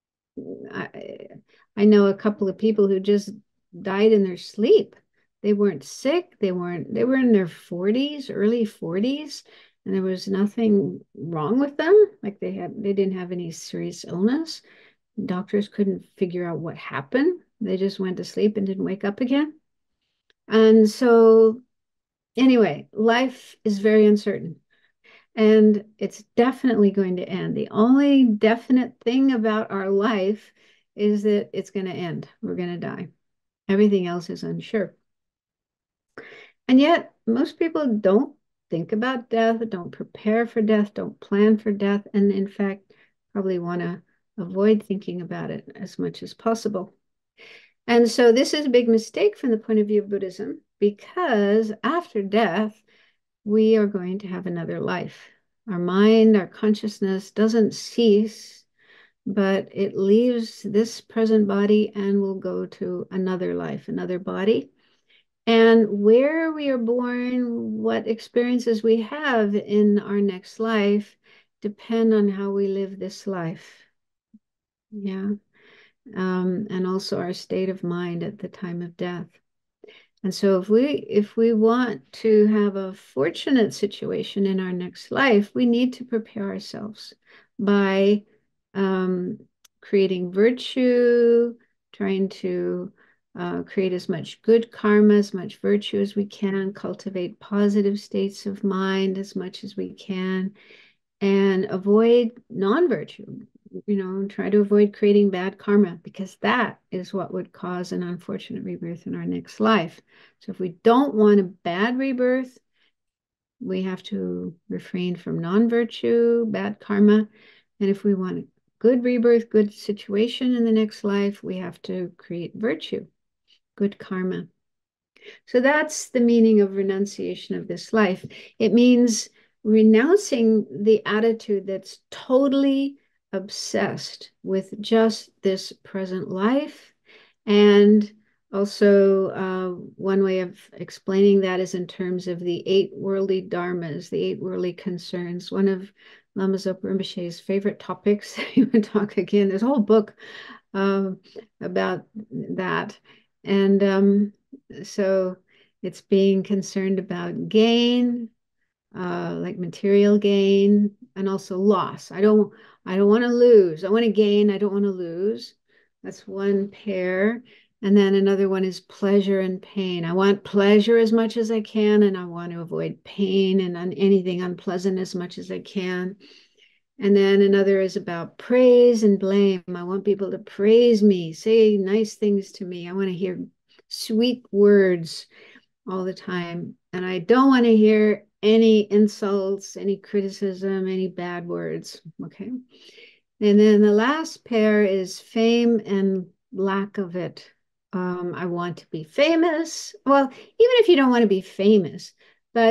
I, I know a couple of people who just died in their sleep. They weren't sick. They were in their 40s, early 40s, and there was nothing wrong with them. Like they didn't have any serious illness. Doctors couldn't figure out what happened. They just went to sleep and didn't wake up again. And so anyway, life is very uncertain. And it's definitely going to end. The only definite thing about our life is that it's going to end. We're going to die. Everything else is unsure. And yet, most people don't think about death, don't prepare for death, don't plan for death, and in fact, probably want to avoid thinking about it as much as possible. And so, this is a big mistake from the point of view of Buddhism because after death, we are going to have another life. Our mind, our consciousness doesn't cease, but it leaves this present body and will go to another life, another body. And where we are born, what experiences we have in our next life depend on how we live this life. Yeah. And also our state of mind at the time of death. And so if we want to have a fortunate situation in our next life, we need to prepare ourselves by um, creating virtue, trying to create as much good karma, as much virtue as we can, cultivate positive states of mind as much as we can, and avoid non-virtue. Try to avoid creating bad karma because that is what would cause an unfortunate rebirth in our next life. So if we don't want a bad rebirth, we have to refrain from non-virtue, bad karma. And if we want a good rebirth, good situation in the next life, we have to create virtue, good karma. So that's the meaning of renunciation of this life. It means renouncing the attitude that's totally obsessed with just this present life. And also, one way of explaining that is in terms of the eight worldly dharmas, the eight worldly concerns. One of Lama Zopa Rinpoche's favorite topics. He would talk again. There's a whole book about that. And so it's being concerned about gain, like material gain, and also loss. I don't want to lose. I want to gain. I don't want to lose. That's one pair. And then another one is pleasure and pain. I want pleasure as much as I can, and I want to avoid pain and anything unpleasant as much as I can. And then another is about praise and blame. I want people to praise me, say nice things to me. I want to hear sweet words all the time. And I don't want to hear any insults, any criticism, any bad words. Okay. And then the last pair is fame and lack of it. I want to be famous. Well, even if you don't want to be famous, but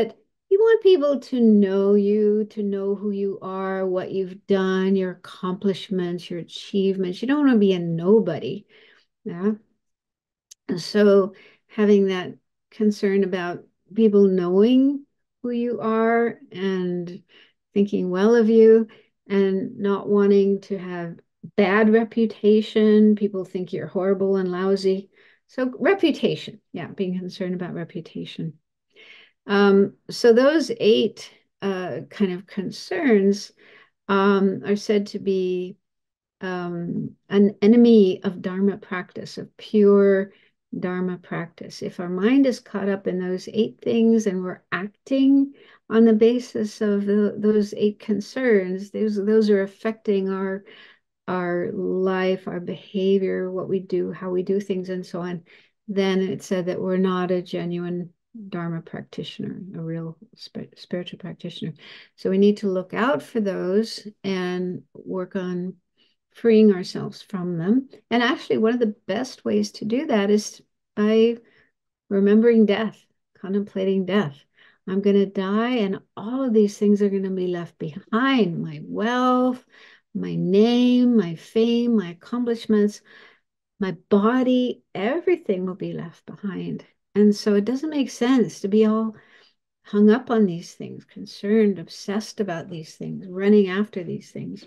You want people to know you, to know who you are, what you've done, your accomplishments, your achievements. You don't want to be a nobody. Yeah. And so having that concern about people knowing who you are and thinking well of you and not wanting to have bad reputation. People think you're horrible and lousy. So reputation, yeah, being concerned about reputation. So those eight kind of concerns are said to be an enemy of Dharma practice, of pure Dharma practice. If our mind is caught up in those eight things and we're acting on the basis of those eight concerns, those are affecting our life, our behavior, what we do, how we do things, and so on, then it said that we're not a genuine Dharma practitioner, a real spiritual practitioner. So we need to look out for those and work on freeing ourselves from them. And actually, one of the best ways to do that is by remembering death, contemplating death. I'm going to die, and all of these things are going to be left behind: my wealth, my name, my fame, my accomplishments, my body, everything will be left behind. And so it doesn't make sense to be all hung up on these things, concerned, obsessed about these things, running after these things.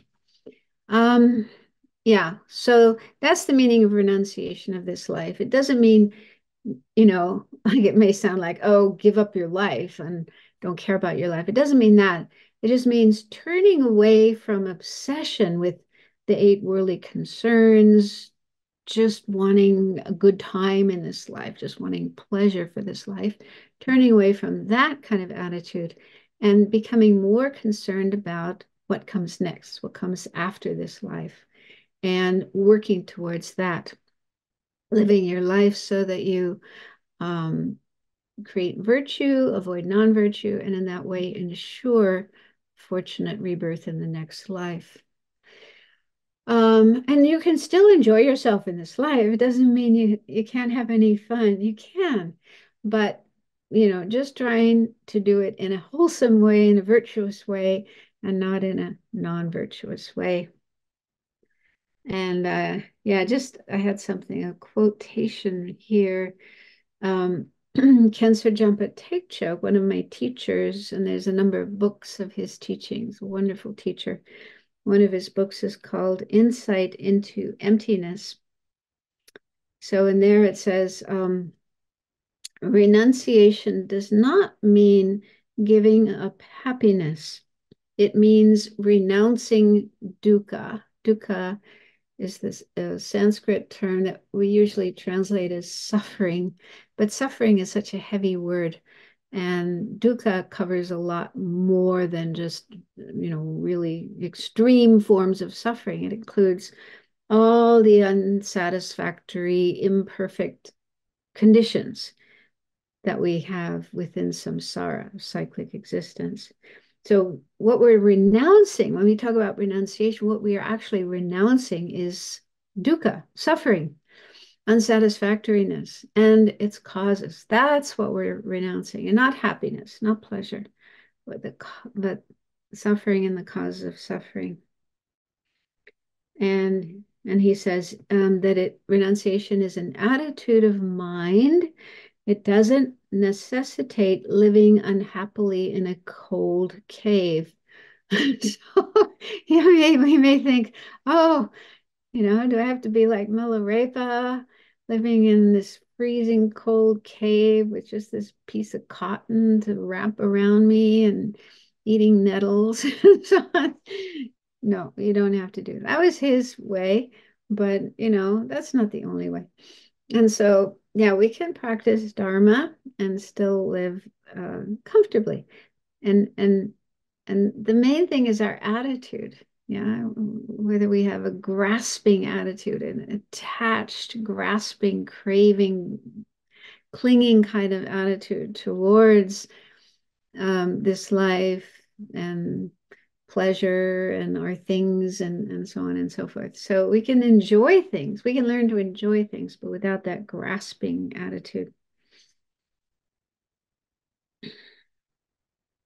Yeah, so that's the meaning of renunciation of this life. It doesn't mean, like it may sound like, oh, give up your life and don't care about your life. It doesn't mean that. It just means turning away from obsession with the eight worldly concerns, just wanting a good time in this life, just wanting pleasure for this life, turning away from that kind of attitude and becoming more concerned about what comes next, what comes after this life, and working towards that, living your life so that you create virtue, avoid non-virtue, and in that way ensure fortunate rebirth in the next life. And you can still enjoy yourself in this life. It doesn't mean you can't have any fun. You can, but just trying to do it in a wholesome way, in a virtuous way, and not in a non-virtuous way. And yeah, I had something, a quotation here. Khenso Jampa Tekchö, one of my teachers, and there's a number of books of his teachings, a wonderful teacher. One of his books is called Insight into Emptiness. So in there it says, renunciation does not mean giving up happiness. It means renouncing dukkha. Dukkha is this Sanskrit term that we usually translate as suffering, but suffering is such a heavy word. And dukkha covers a lot more than just, really extreme forms of suffering. It includes all the unsatisfactory, imperfect conditions that we have within samsara, cyclic existence. So what we're renouncing, when we talk about renunciation, what we are actually renouncing is dukkha, suffering, unsatisfactoriness, and its causes. That's what we're renouncing, and not happiness, not pleasure, but suffering and the causes of suffering. And he says that renunciation is an attitude of mind. It doesn't necessitate living unhappily in a cold cave. So we may think, oh, do I have to be like Milarepa, living in this freezing cold cave with just this piece of cotton to wrap around me and eating nettles and so on? No, you don't have to do that. That was his way, but that's not the only way. And so, yeah, we can practice Dharma and still live comfortably. And the main thing is our attitude. Yeah, whether we have a grasping attitude, an attached, grasping, craving, clinging kind of attitude towards this life and pleasure and our things and so on and so forth. So we can enjoy things. We can learn to enjoy things, but without that grasping attitude.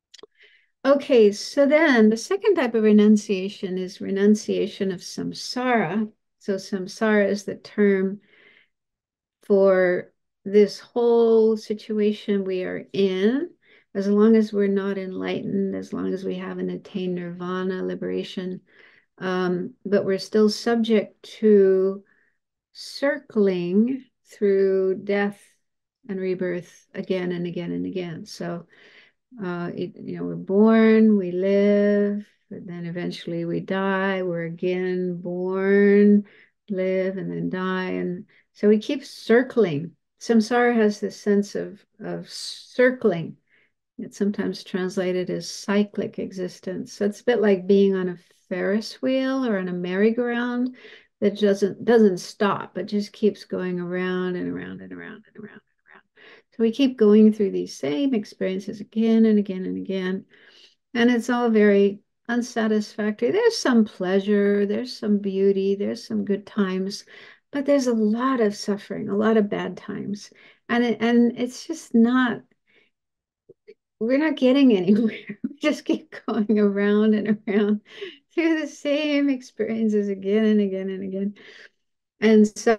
Okay, so then the second type of renunciation is renunciation of samsara. So samsara is the term for this whole situation we are in. As long as we're not enlightened, as long as we haven't attained nirvana, liberation, but we're still subject to circling through death and rebirth again and again and again. So we're born, we live, but then eventually we die. We're again born, live, and then die. And so we keep circling. Samsara has this sense of circling. It's sometimes translated as cyclic existence. So it's a bit like being on a Ferris wheel or on a merry-go-round that doesn't stop, but just keeps going around and around and around and around. So we keep going through these same experiences again and again and again. And it's all very unsatisfactory. There's some pleasure, there's some beauty, there's some good times, but there's a lot of suffering, a lot of bad times. And it's just not, we're not getting anywhere. We just keep going around and around through the same experiences again and again and again. And so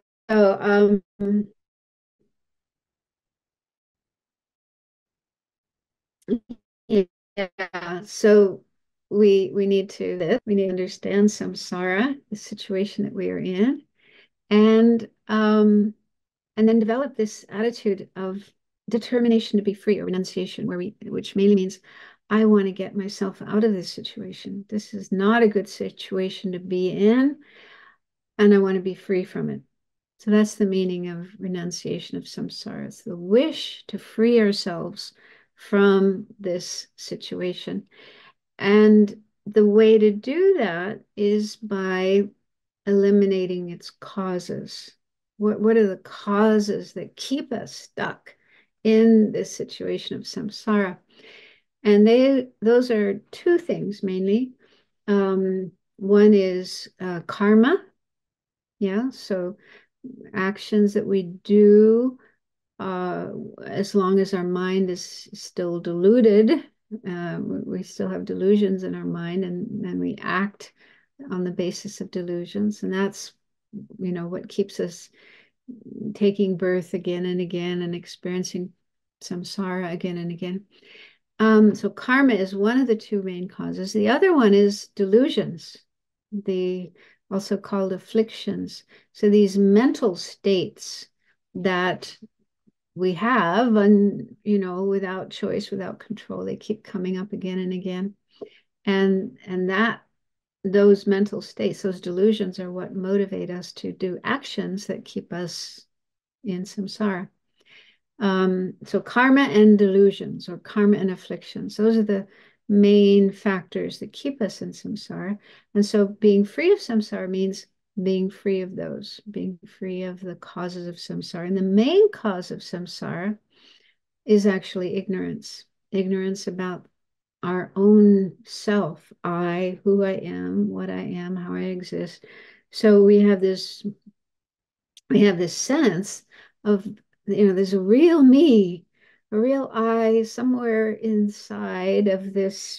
yeah, so we need to understand samsara, the situation that we are in, and and then develop this attitude of determination to be free or renunciation, which mainly means I want to get myself out of this situation. This is not a good situation to be in, and I want to be free from it. So that's the meaning of renunciation of samsara. It's the wish to free ourselves from this situation. And the way to do that is by eliminating its causes. What are the causes that keep us stuck in this situation of samsara? And those are two things mainly. One is karma. Yeah, so actions that we do, as long as our mind is still deluded, we still have delusions in our mind, and we act on the basis of delusions, and that's what keeps us taking birth again and again and experiencing samsara again and again. So karma is one of the two main causes. The other one is delusions, the also called afflictions. So these mental states that we have, and without choice, without control, they keep coming up again and again. And that those mental states, those delusions, are what motivate us to do actions that keep us in samsara. So karma and delusions, or karma and afflictions, those are the main factors that keep us in samsara. And so being free of samsara means being free of those, being free of the causes of samsara. And the main cause of samsara is actually ignorance, ignorance about our own self, I, who I am, what I am, how I exist. So we have this sense of, there's a real me, a real I somewhere inside of this,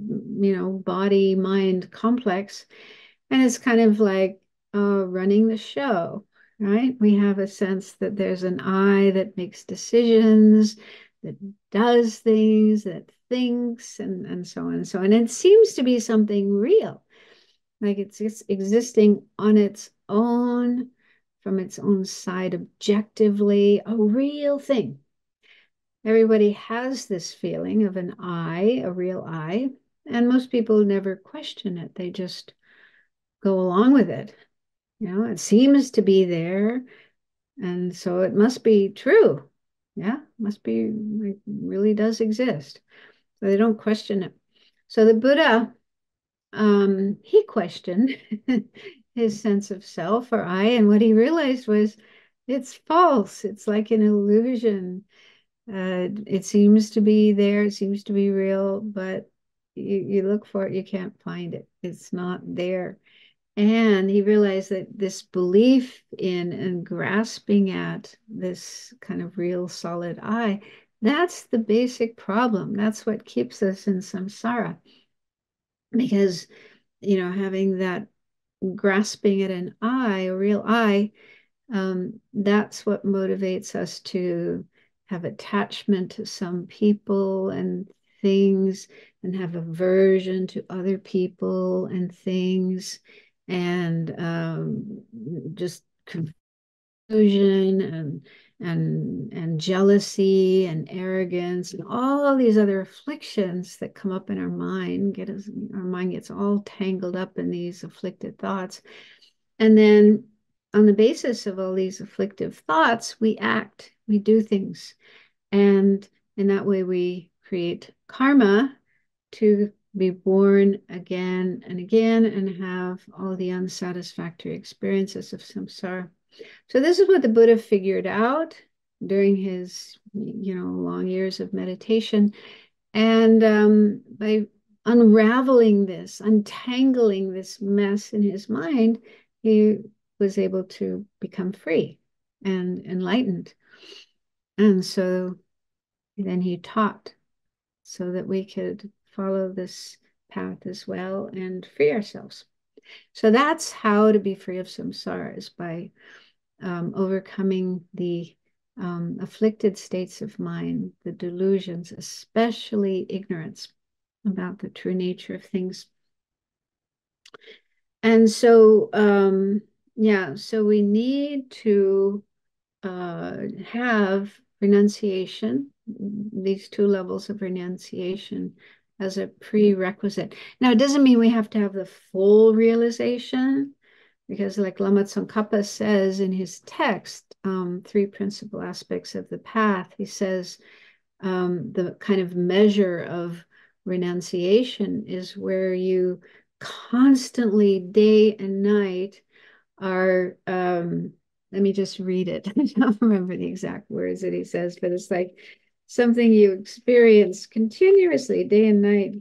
body mind complex. And it's kind of like running the show, right? We have a sense that there's an I that makes decisions, that does things, that thinks, and so on and so on. And it seems to be something real, like it's existing on its own, from its own side, objectively, a real thing. Everybody has this feeling of an I, a real I, and most people never question it. They just go along with it. It seems to be there, and so it must be true. Yeah, must be, it really does exist. So they don't question it. So the Buddha, he questioned his sense of self, or I, and what he realized was it's false. It's like an illusion. It seems to be there, it seems to be real, but you look for it, you can't find it. It's not there. And he realized that this belief in and grasping at this kind of real solid I That's the basic problem. That's what keeps us in samsara. Because, having that grasping at an I, a real I, that's what motivates us to have attachment to some people and things, and have aversion to other people and things, and just confusion and jealousy and arrogance and all these other afflictions that come up in our mind gets all tangled up in these afflicted thoughts. And then on the basis of all these afflictive thoughts, we act, we do things. And in that way, we create karma to be born again and again and have all the unsatisfactory experiences of samsara. So this is what the Buddha figured out during his, long years of meditation. And by unraveling this, untangling this mess in his mind, he was able to become free and enlightened. And so then he taught so that we could follow this path as well and free ourselves. So that's how to be free of samsara, is by overcoming the afflicted states of mind, the delusions, especially ignorance about the true nature of things. And so, so we need to have renunciation, these two levels of renunciation, as a prerequisite. Now, it doesn't mean we have to have the full realization, because like Lama Tsongkhapa says in his text, Three Principal Aspects of the Path, he says the kind of measure of renunciation is where you constantly, day and night, are, let me just read it. I don't remember the exact words that he says, but it's like something you experience continuously, day and night.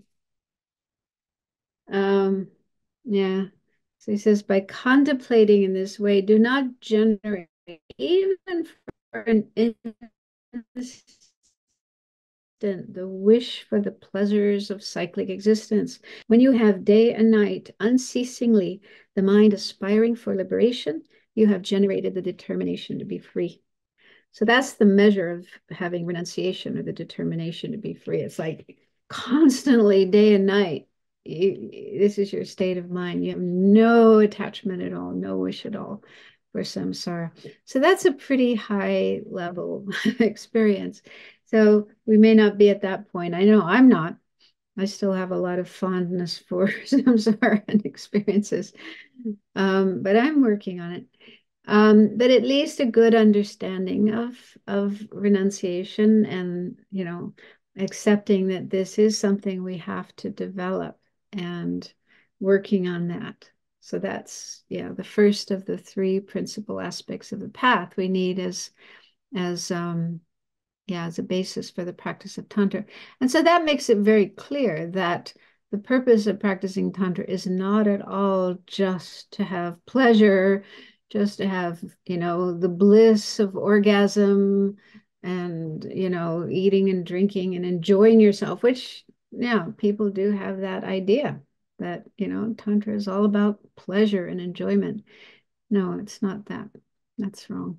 Yeah. So he says, by contemplating in this way, do not generate even for an instant the wish for the pleasures of cyclic existence. When you have day and night unceasingly the mind aspiring for liberation, you have generated the determination to be free. So that's the measure of having renunciation, or the determination to be free. It's like constantly, day and night, this is your state of mind. You have no attachment at all, no wish at all for samsara. So that's a pretty high level experience. So we may not be at that point. I know I'm not. I still have a lot of fondness for samsara and experiences, but I'm working on it. But at least a good understanding of renunciation, and accepting that this is something we have to develop, and working on that. So that's the first of the three principal aspects of the path we need as as a basis for the practice of Tantra. And so that makes it very clear that the purpose of practicing Tantra is not at all just to have pleasure, just to have, the bliss of orgasm and, eating and drinking and enjoying yourself, which, people do have that idea that, Tantra is all about pleasure and enjoyment. No, it's not that. That's wrong.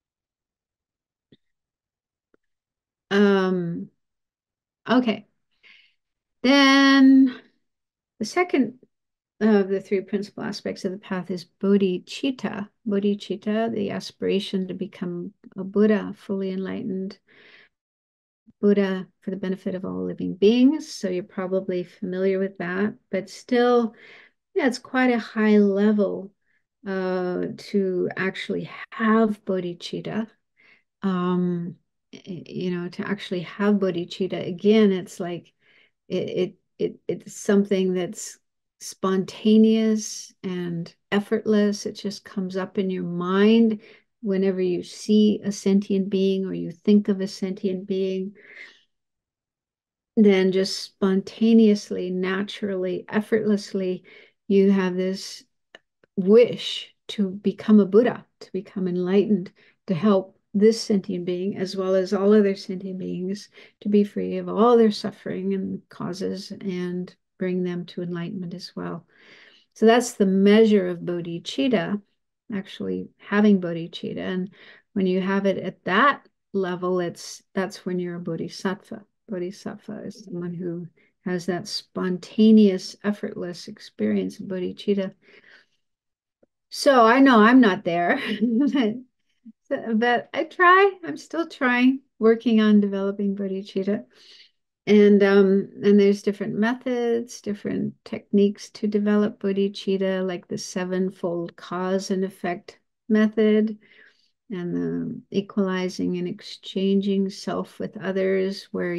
Okay. Then the second of the three principal aspects of the path is bodhicitta. Bodhicitta, the aspiration to become a Buddha, fully enlightened Buddha for the benefit of all living beings. So you're probably familiar with that, but still, it's quite a high level to actually have bodhicitta. To actually have bodhicitta, again, it's like it's something that's spontaneous and effortless. It just comes up in your mind whenever you see a sentient being or you think of a sentient being. Then just spontaneously, naturally, effortlessly, you have this wish to become a Buddha, to become enlightened, to help this sentient being, as well as all other sentient beings, to be free of all their suffering and causes and bring them to enlightenment as well. So that's the measure of bodhicitta, actually having bodhicitta. And when you have it at that level, that's when you're a bodhisattva. Bodhisattva is someone who has that spontaneous, effortless experience of bodhicitta. So I know I'm not there, but I try. I'm still trying, working on developing bodhicitta. And there's different methods, different techniques to develop bodhicitta, like the sevenfold cause and effect method, and the equalizing and exchanging self with others, where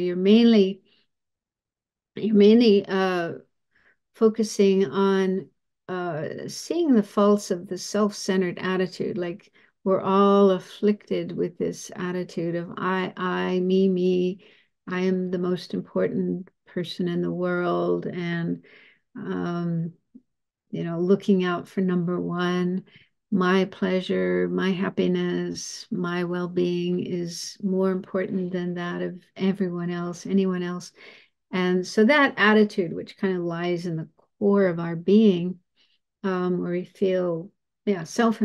you're mainly focusing on seeing the faults of the self-centered attitude. Like we're all afflicted with this attitude of I, me. I am the most important person in the world, and um, looking out for number one. My pleasure, my happiness, my well-being is more important than that of everyone else, anyone else. And so that attitude, which kind of lies in the core of our being, where we feel, yeah,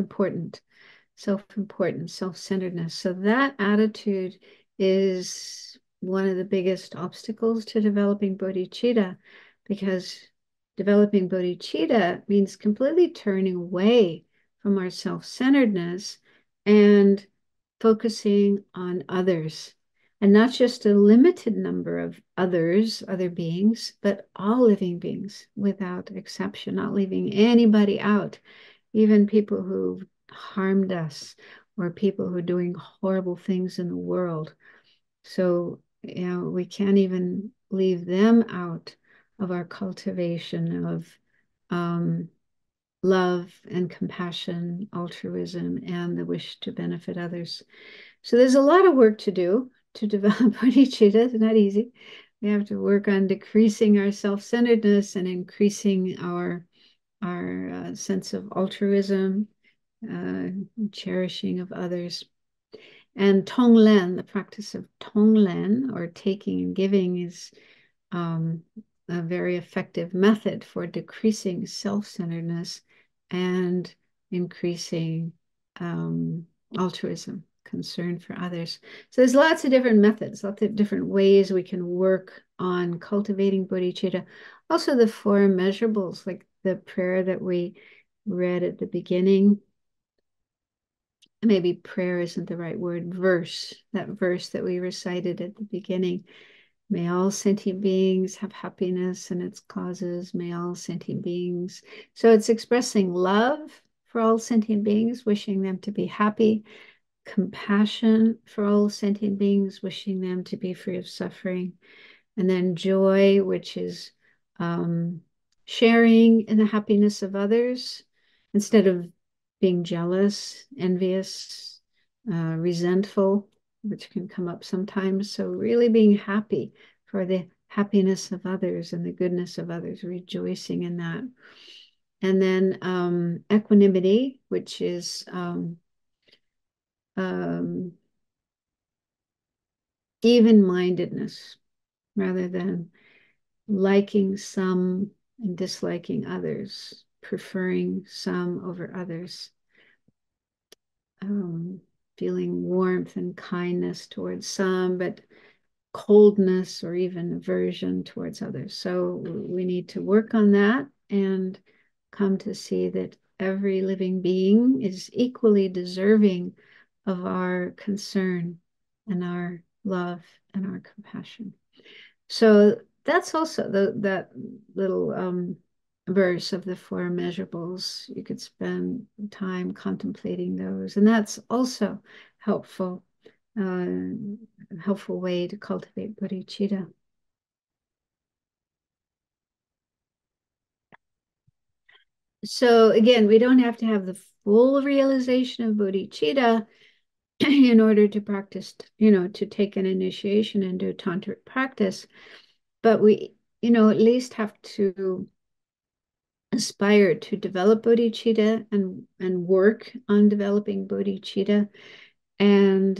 self-important, self-centeredness. So that attitude is one of the biggest obstacles to developing bodhicitta, because developing bodhicitta means completely turning away from our self-centeredness and focusing on others. And not just a limited number of others, other beings, but all living beings without exception, not leaving anybody out, even people who've harmed us or people who are doing horrible things in the world. So, we can't even leave them out of our cultivation of um, love and compassion, altruism, and the wish to benefit others. So there's a lot of work to do to develop bodhicitta. It's not easy. We have to work on decreasing our self-centeredness and increasing our sense of altruism, cherishing of others. And Tonglen, the practice of Tonglen, or taking and giving, is a very effective method for decreasing self-centeredness and increasing altruism, concern for others. So there's lots of different methods, lots of different ways we can work on cultivating bodhicitta. Also the four immeasurables, like the prayer that we read at the beginning. Maybe prayer isn't the right word, that verse that we recited at the beginning. May all sentient beings have happiness and its causes. May all sentient beings. So it's expressing love for all sentient beings, wishing them to be happy, compassion for all sentient beings, wishing them to be free of suffering, and then joy, which is sharing in the happiness of others instead of being jealous, envious, resentful, which can come up sometimes. So really being happy for the happiness of others and the goodness of others, rejoicing in that. And then equanimity, which is even-mindedness, rather than liking some and disliking others, preferring some over others, feeling warmth and kindness towards some, but coldness or even aversion towards others. So we need to work on that and come to see that every living being is equally deserving of our concern and our love and our compassion. So that's also that little verse of the four immeasurables. You could spend time contemplating those, and that's also helpful, helpful way to cultivate bodhicitta. So again, we don't have to have the full realization of bodhicitta in order to practice, to take an initiation and do tantric practice, but we, at least have to aspire to develop bodhicitta and work on developing bodhicitta. And,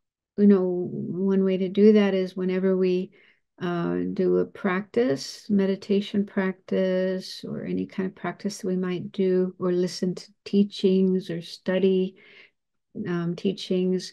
one way to do that is whenever we do a practice, meditation practice, or any kind of practice that we might do, or listen to teachings or study teachings,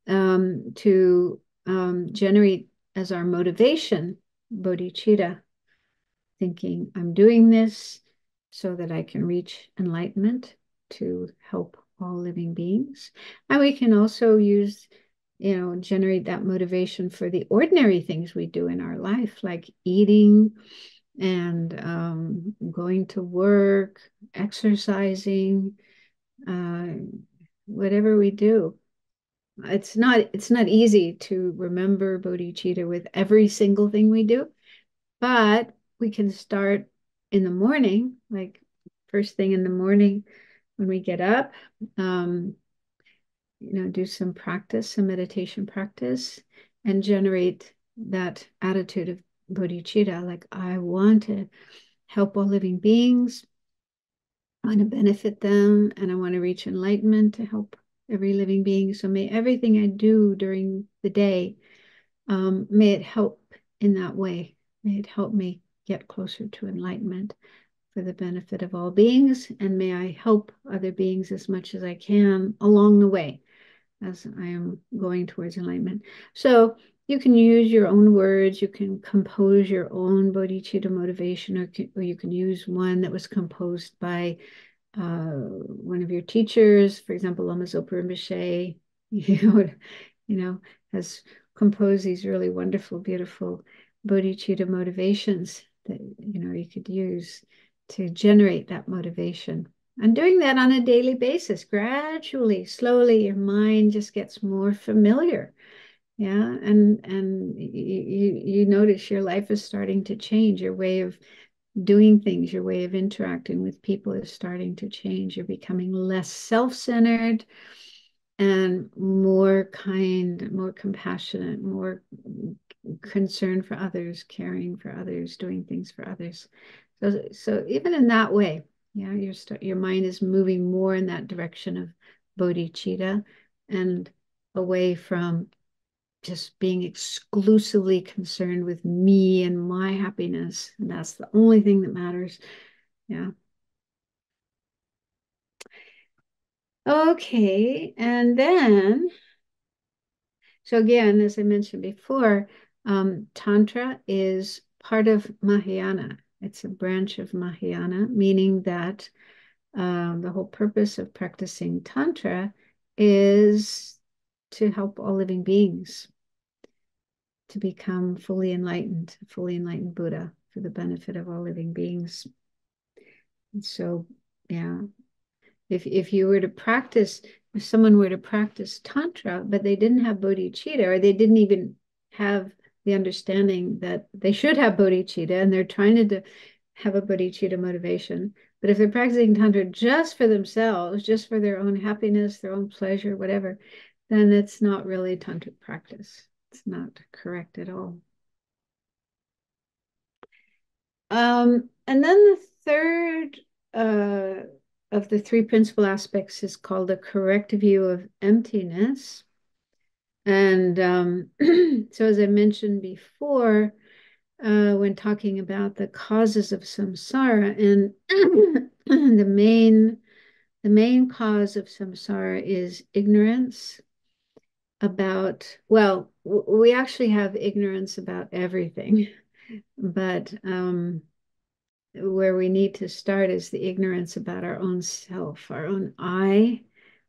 to generate as our motivation bodhicitta, thinking, I'm doing this so that I can reach enlightenment to help all living beings. And we can also use, generate that motivation for the ordinary things we do in our life, like eating and going to work, exercising, uh, whatever we do. It's not easy to remember bodhicitta with every single thing we do, but we can start in the morning, like first thing in the morning when we get up, um, do some practice, some meditation practice, and generate that attitude of bodhicitta, like I want to help all living beings, I want to benefit them, and I want to reach enlightenment to help every living being. So may everything I do during the day, may it help in that way. May it help me get closer to enlightenment for the benefit of all beings, and may I help other beings as much as I can along the way as I am going towards enlightenment. So you can use your own words, you can compose your own bodhicitta motivation, or you can use one that was composed by one of your teachers, for example, Lama Zopa Rinpoche, you know, has composed these really wonderful, beautiful bodhicitta motivations that you could use to generate that motivation. And doing that on a daily basis, gradually, slowly, your mind just gets more familiar. Yeah, and you notice your life is starting to change. Your way of doing things, your way of interacting with people is starting to change. You're becoming less self-centered and more kind, more compassionate, more concerned for others, caring for others, doing things for others. So even in that way, yeah, your mind is moving more in that direction of bodhicitta and away from just being exclusively concerned with me and my happiness. And that's the only thing that matters. Yeah. Okay. And then, so again, as I mentioned before, Tantra is part of Mahayana. It's a branch of Mahayana, meaning that the whole purpose of practicing Tantra is to help all living beings to become fully enlightened Buddha for the benefit of all living beings. And so, yeah, if you were to practice, if someone were to practice Tantra, but they didn't have bodhicitta, or they didn't even have the understanding that they should have bodhicitta, and they're trying to have a bodhicitta motivation, but if they're practicing Tantra just for themselves, just for their own happiness, their own pleasure, whatever, then it's not really Tantric practice. It's not correct at all. And then the third of the three principal aspects is called a correct view of emptiness. And so, as I mentioned before, when talking about the causes of samsara, and the main cause of samsara is ignorance about, well, we actually have ignorance about everything, but where we need to start is the ignorance about our own self, our own I.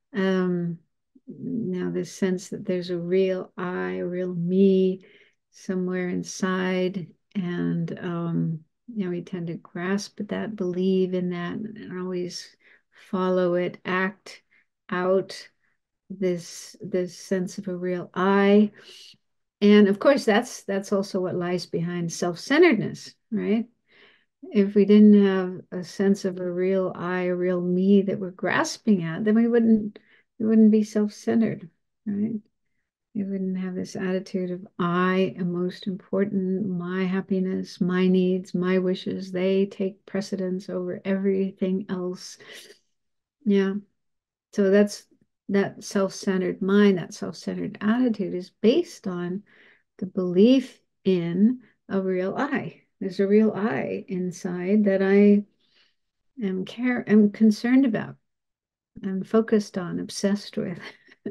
Now, the sense that there's a real I, a real me somewhere inside, and we tend to grasp at that, believe in that, and always follow it, act out this sense of a real I. And of course, that's also what lies behind self-centeredness, right? If we didn't have a sense of a real I, a real me that we're grasping at, then we wouldn't be self-centered, right? We wouldn't have this attitude of I am most important, my happiness, my needs, my wishes, they take precedence over everything else. Yeah. So that self-centered mind, that self-centered attitude is based on the belief in a real I. There's a real I inside that I am concerned about, I'm focused on, obsessed with.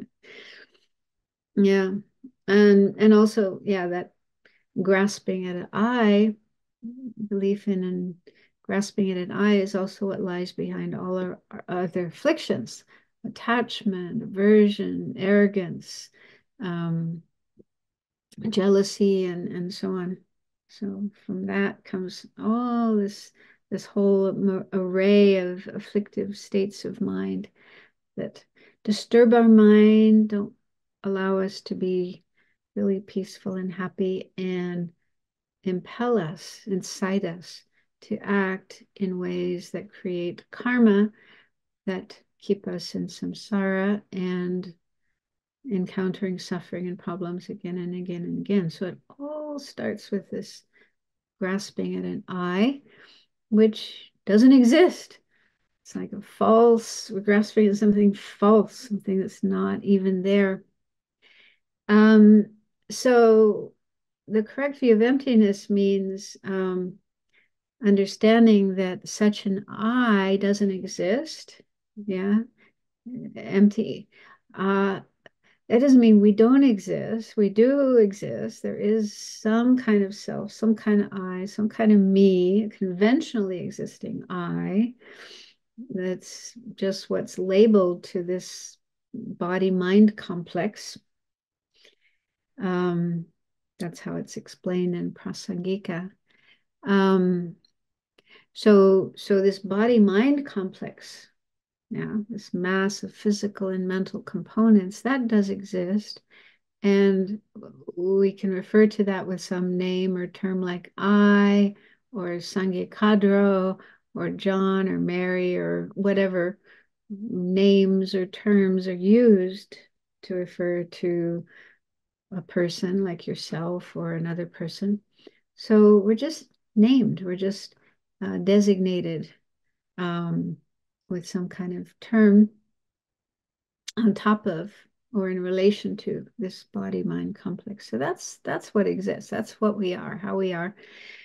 Yeah. And also, yeah, that grasping at an I, belief in and grasping at an I is also what lies behind all our other afflictions, attachment, aversion, arrogance, um, jealousy, and so on. So from that comes all this whole array of afflictive states of mind that disturb our mind, don't allow us to be really peaceful and happy, and impel us, incite us to act in ways that create karma that keep us in samsara and encountering suffering and problems again and again and again. So it all starts with this grasping at an I, which doesn't exist. It's like a false, we're grasping at something false, something that's not even there. Um, so the correct view of emptiness means understanding that such an I doesn't exist. Yeah, empty. That doesn't mean we don't exist. We do exist. There is some kind of self, some kind of I, some kind of me, a conventionally existing I. That's just what's labeled to this body-mind complex. Um, that's how it's explained in Prasangika. Um, so this body-mind complex, yeah, this mass of physical and mental components, that does exist. And we can refer to that with some name or term like I, or Sangye Khadro, or John, or Mary, or whatever names or terms are used to refer to a person like yourself or another person. So we're just named, we're just designated um, with some kind of term on top of or in relation to this body mind complex. So that's what exists. That's what we are, how we are.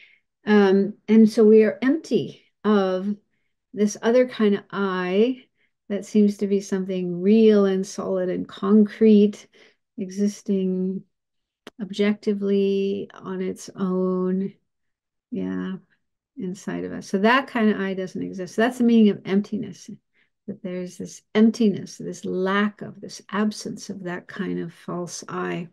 And so we are empty of this other kind of I that seems to be something real and solid and concrete, existing objectively on its own. Yeah, inside of us. So that kind of I doesn't exist. So that's the meaning of emptiness, that there's this emptiness, this lack of, this absence of that kind of false I.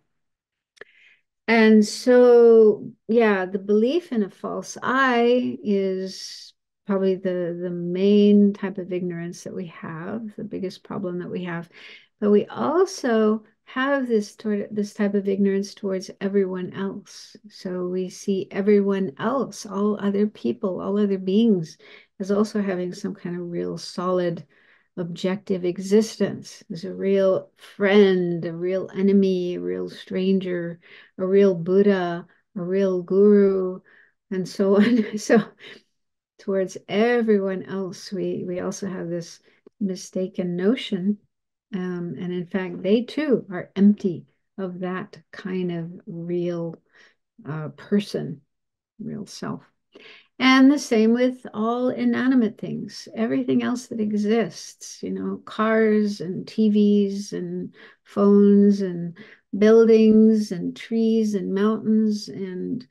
And so, yeah, the belief in a false I is probably the main type of ignorance that we have, the biggest problem that we have. But we also have this type of ignorance towards everyone else. So we see everyone else, all other people, all other beings, as also having some kind of real solid objective existence. There's a real friend, a real enemy, a real stranger, a real Buddha, a real guru, and so on. So towards everyone else, we also have this mistaken notion. And in fact, they too are empty of that kind of real person, real self. And the same with all inanimate things, everything else that exists, cars and TVs and phones and buildings and trees and mountains and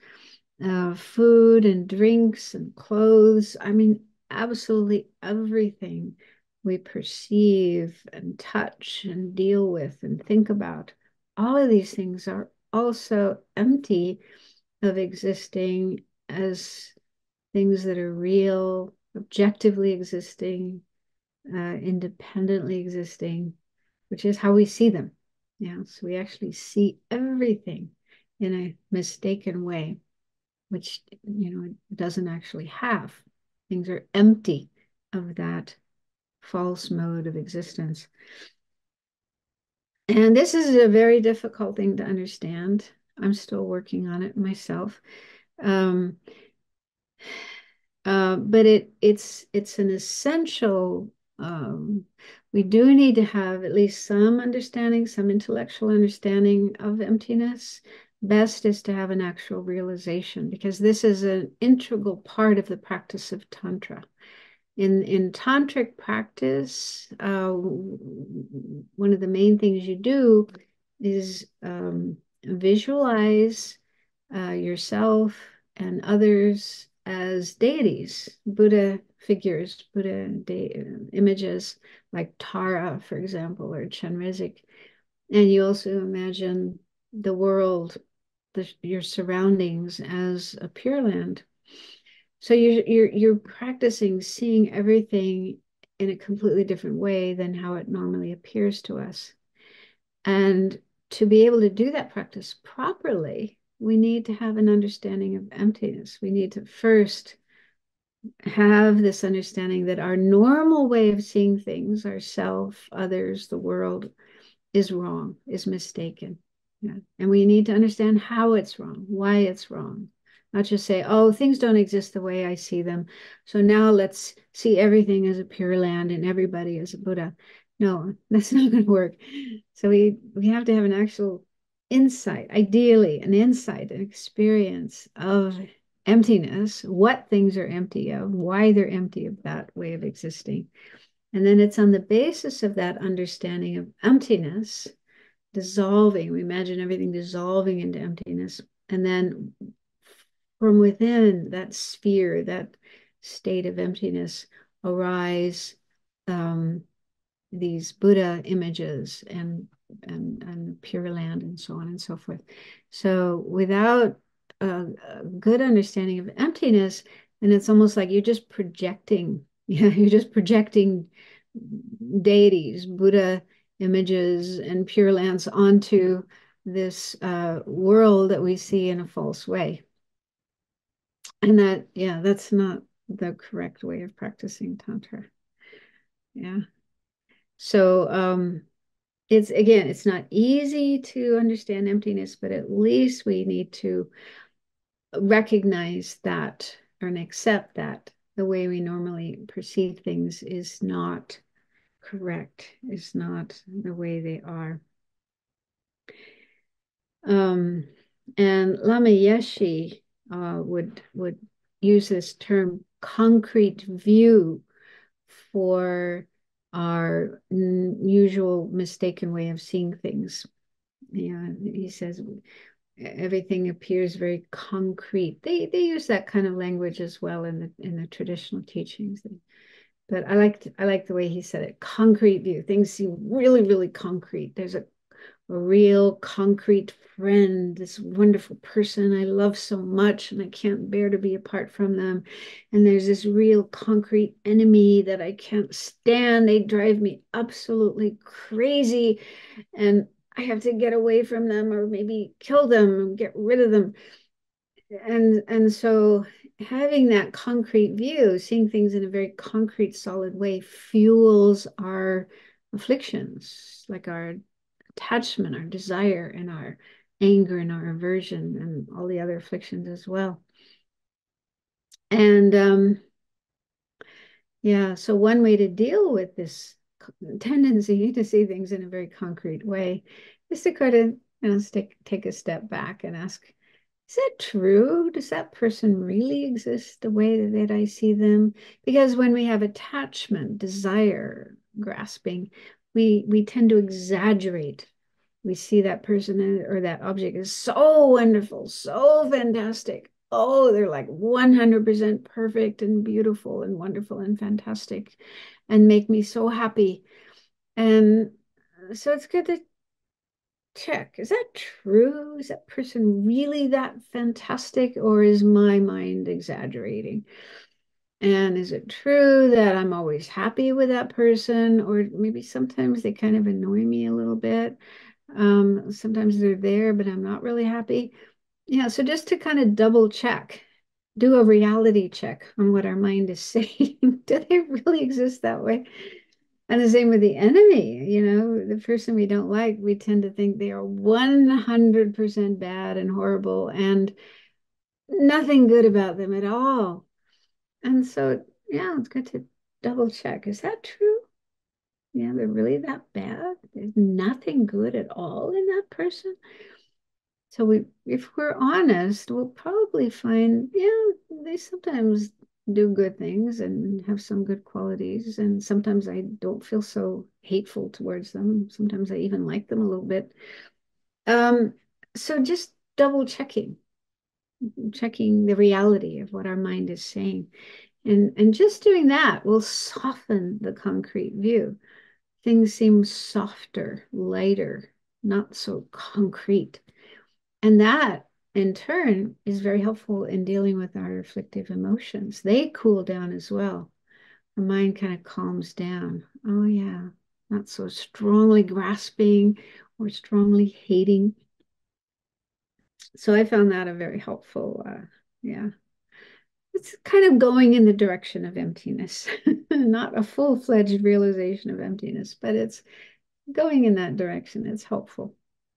food and drinks and clothes. I mean, absolutely everything we perceive and touch and deal with and think about. All of these things are also empty of existing as things that are real, objectively existing, independently existing, which is how we see them. Yeah, so we actually see everything in a mistaken way, which it doesn't actually have. Things are empty of that false mode of existence. And this is a very difficult thing to understand. I'm still working on it myself. But it's an essential We do need to have at least some understanding, some intellectual understanding of emptiness. Best is to have an actual realization, because this is an integral part of the practice of Tantra. In tantric practice, one of the main things you do is visualize yourself and others as deities, Buddha figures, Buddha images like Tara, for example, or Chenrezig. And you also imagine the world, your surroundings as a pure land. So you're practicing seeing everything in a completely different way than how it normally appears to us. And to be able to do that practice properly, we need to have an understanding of emptiness. We need to first have this understanding that our normal way of seeing things, ourself, others, the world, is wrong, is mistaken. Yeah. And we need to understand how it's wrong, why it's wrong. Not just say, oh, things don't exist the way I see them, so now let's see everything as a pure land and everybody as a Buddha. No, that's not going to work. So we have to have an actual insight, ideally an insight, an experience of emptiness, what things are empty of, why they're empty of that way of existing. And then it's on the basis of that understanding of emptiness, dissolving. We imagine everything dissolving into emptiness. And then from within that sphere, that state of emptiness, arise these Buddha images and Pure Land and so on and so forth. So without a good understanding of emptiness, and it's almost like you're just projecting, you're just projecting deities, Buddha images and Pure Lands onto this world that we see in a false way. And that, yeah, that's not the correct way of practicing Tantra. Yeah. So it's, again, it's not easy to understand emptiness, but at least we need to recognize that and accept that the way we normally perceive things is not correct, is not the way they are. And Lama Yeshe would use this term concrete view for our usual mistaken way of seeing things. Yeah, he says everything appears very concrete. They use that kind of language as well in the traditional teachings. But I like the way he said it. Concrete view. Things seem really, really concrete. There's a real concrete friend, this wonderful person I love so much, and I can't bear to be apart from them. And there's this real concrete enemy that I can't stand. They drive me absolutely crazy, and I have to get away from them or maybe kill them and get rid of them. And so having that concrete view, seeing things in a very concrete, solid way, fuels our afflictions, like our attachment, our desire, and our anger and our aversion, and all the other afflictions as well. And yeah, so one way to deal with this tendency to see things in a very concrete way is to kind of take a step back and ask, is that true? Does that person really exist the way that I see them? Because when we have attachment, desire, grasping, we tend to exaggerate. We see that person or that object is so wonderful, so fantastic. Oh, they're like 100% perfect and beautiful and wonderful and fantastic and make me so happy. And so it's good to check, is that true? Is that person really that fantastic, or is my mind exaggerating? And is it true that I'm always happy with that person, or maybe sometimes they kind of annoy me a little bit? Sometimes they're there, but I'm not really happy. Yeah, so just to kind of double check, do a reality check on what our mind is saying. Do they really exist that way? And the same with the enemy, the person we don't like, we tend to think they are 100% bad and horrible and nothing good about them at all. And so, yeah, it's good to double check. Is that true? Yeah, they're really that bad. There's nothing good at all in that person. So if we're honest, we'll probably find, yeah, they sometimes do good things and have some good qualities. And sometimes I don't feel so hateful towards them. Sometimes I even like them a little bit. Um, so just double checking the reality of what our mind is saying. And just doing that will soften the concrete view. Things seem softer, lighter, not so concrete. And that in turn is very helpful in dealing with our afflictive emotions. They cool down as well. The mind kind of calms down. Oh, yeah, not so strongly grasping or strongly hating. So I found that a very helpful, yeah. It's kind of going in the direction of emptiness, not a full-fledged realization of emptiness, but it's going in that direction. It's helpful.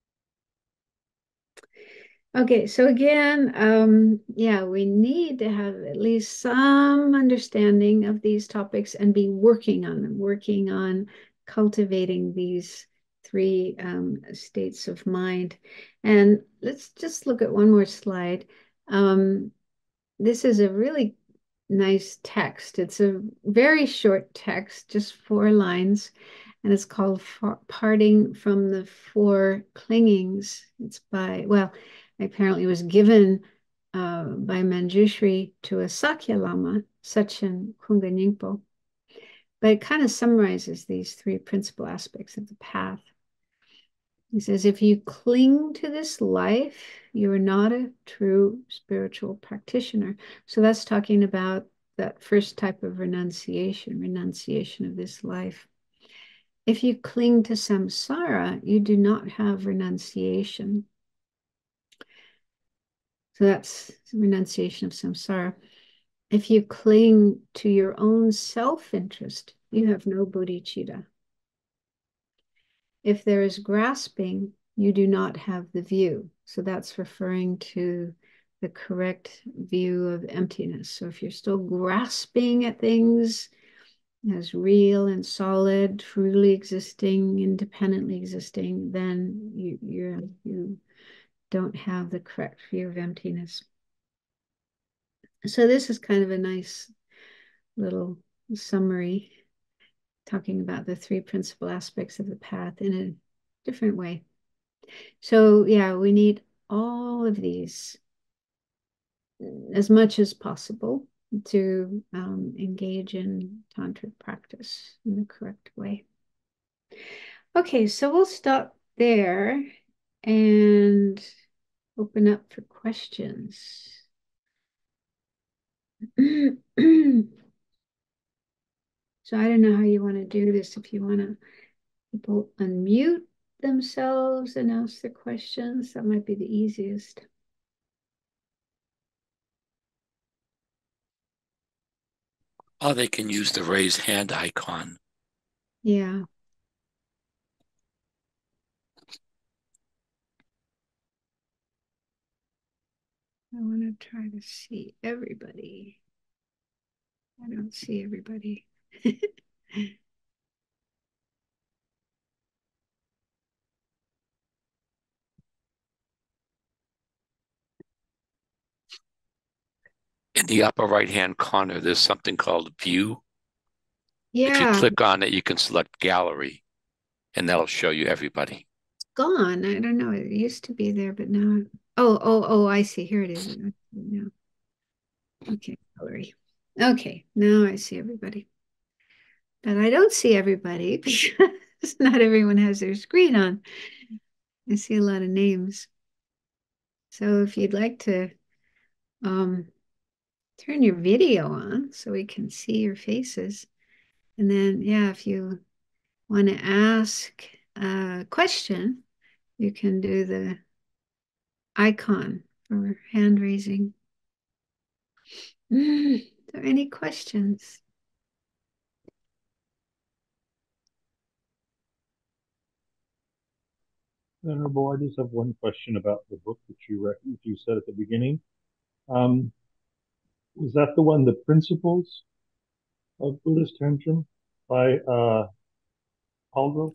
Okay, so again, yeah, we need to have at least some understanding of these topics and be working on them, working on cultivating these three states of mind. And let's just look at one more slide. This is a really nice text. It's a very short text, just 4 lines, and it's called Parting from the Four Clingings. It's by, well, apparently it was given by Manjushri to a Sakya Lama, Sachen Kunga Nyingpo. But it kind of summarizes these three principal aspects of the path. He says, if you cling to this life, you are not a true spiritual practitioner. So that's talking about that first type of renunciation of this life. If you cling to samsara, you do not have renunciation. So that's renunciation of samsara. If you cling to your own self-interest, you have no bodhicitta. If there is grasping, you do not have the view. So that's referring to the correct view of emptiness. So if you're still grasping at things as real and solid, truly existing, independently existing, then you don't have the correct view of emptiness. So this is kind of a nice little summary talking about the three principal aspects of the path in a different way. So yeah, we need all of these as much as possible to engage in tantric practice in the correct way. Okay, so we'll stop there and open up for questions. So I don't know how you want to do this. If you want to people unmute themselves and ask the questions, that might be the easiest. Or they can use the raise hand icon. Yeah. I want to try to see everybody. I don't see everybody. In the upper right-hand corner, there's something called View. If you Yeah, click on it, you can select Gallery, and that'll show you everybody. it's gone. I don't know. It used to be there, but now. Oh, I see. Here it is. No. Okay, gallery. Okay, now I see everybody. But I don't see everybody because not everyone has their screen on. I see a lot of names. So if you'd like to um, turn your video on so we can see your faces. And then, yeah, if you want to ask a question, you can do the icon for hand raising. Are there any questions? Venerable, I just have one question about the book that you said at the beginning. Was that the one, The Principles of Buddhist Tantra by Khadro?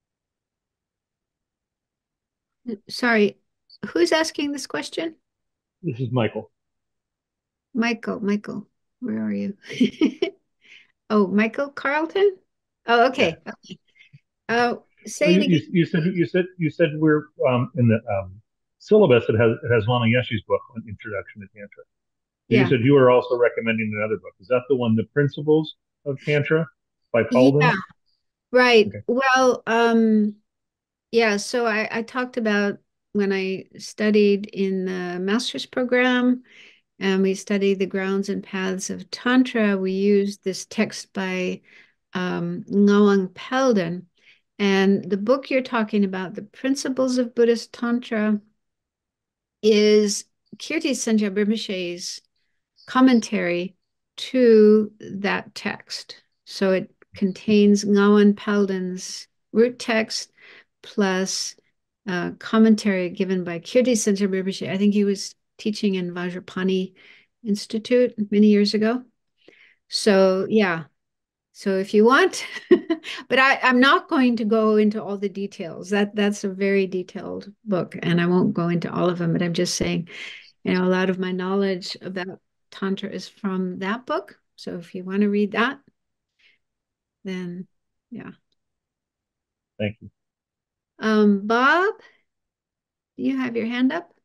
Sorry, who's asking this question? This is Michael. Michael, where are you? Oh, Michael Carlton? Oh, Yeah. okay. So Say it again. you said we're in the syllabus. It has Lama Yeshe's book on Introduction to Tantra. You Yeah. said you were also recommending another book. Is that the one, The Principles of Tantra by Yeah, Palden? right. Okay. Well, yeah, so I talked about when I studied in the master's program and we studied the grounds and paths of Tantra, we used this text by Ngawang Palden. And the book you're talking about, The Principles of Buddhist Tantra, is Kirti Sanjay Rinpoche's commentary to that text. So it contains Ngawang Palden's root text plus commentary given by Kirti Sanjay Rinpoche. I think he was teaching in Vajrapani Institute many years ago. So yeah, so if you want, but I'm not going to go into all the details. That's a very detailed book, and I won't go into all of them, but I'm just saying, a lot of my knowledge about Tantra is from that book. So if you want to read that, then yeah. Thank you. Bob, you have your hand up?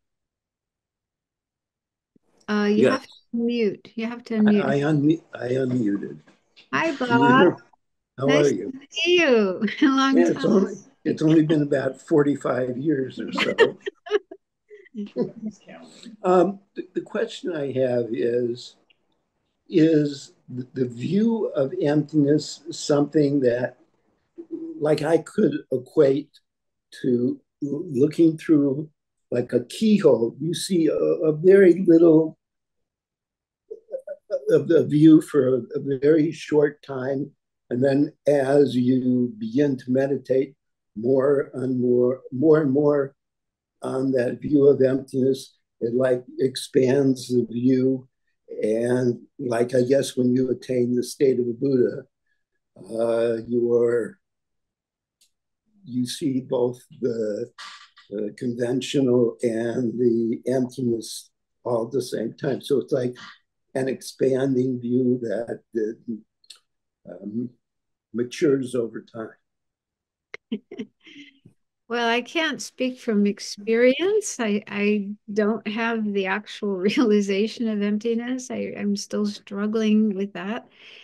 You Yes, have to mute. You have to unmute. I unmuted. Hi, Can you Bob. hear? How are Nice you? to see you. A long Yeah, time. it's only been about 45 years or so. The question I have is the view of emptiness something that, like, I could equate to looking through like a keyhole? You see a very little of the view for a very short time. And then as you begin to meditate more and more on that view of emptiness, it like expands the view. And like, I guess when you attain the state of a Buddha, you see both the conventional and the emptiness all at the same time. So it's like an expanding view that matures over time. Well, I can't speak from experience. I don't have the actual realization of emptiness. I'm still struggling with that.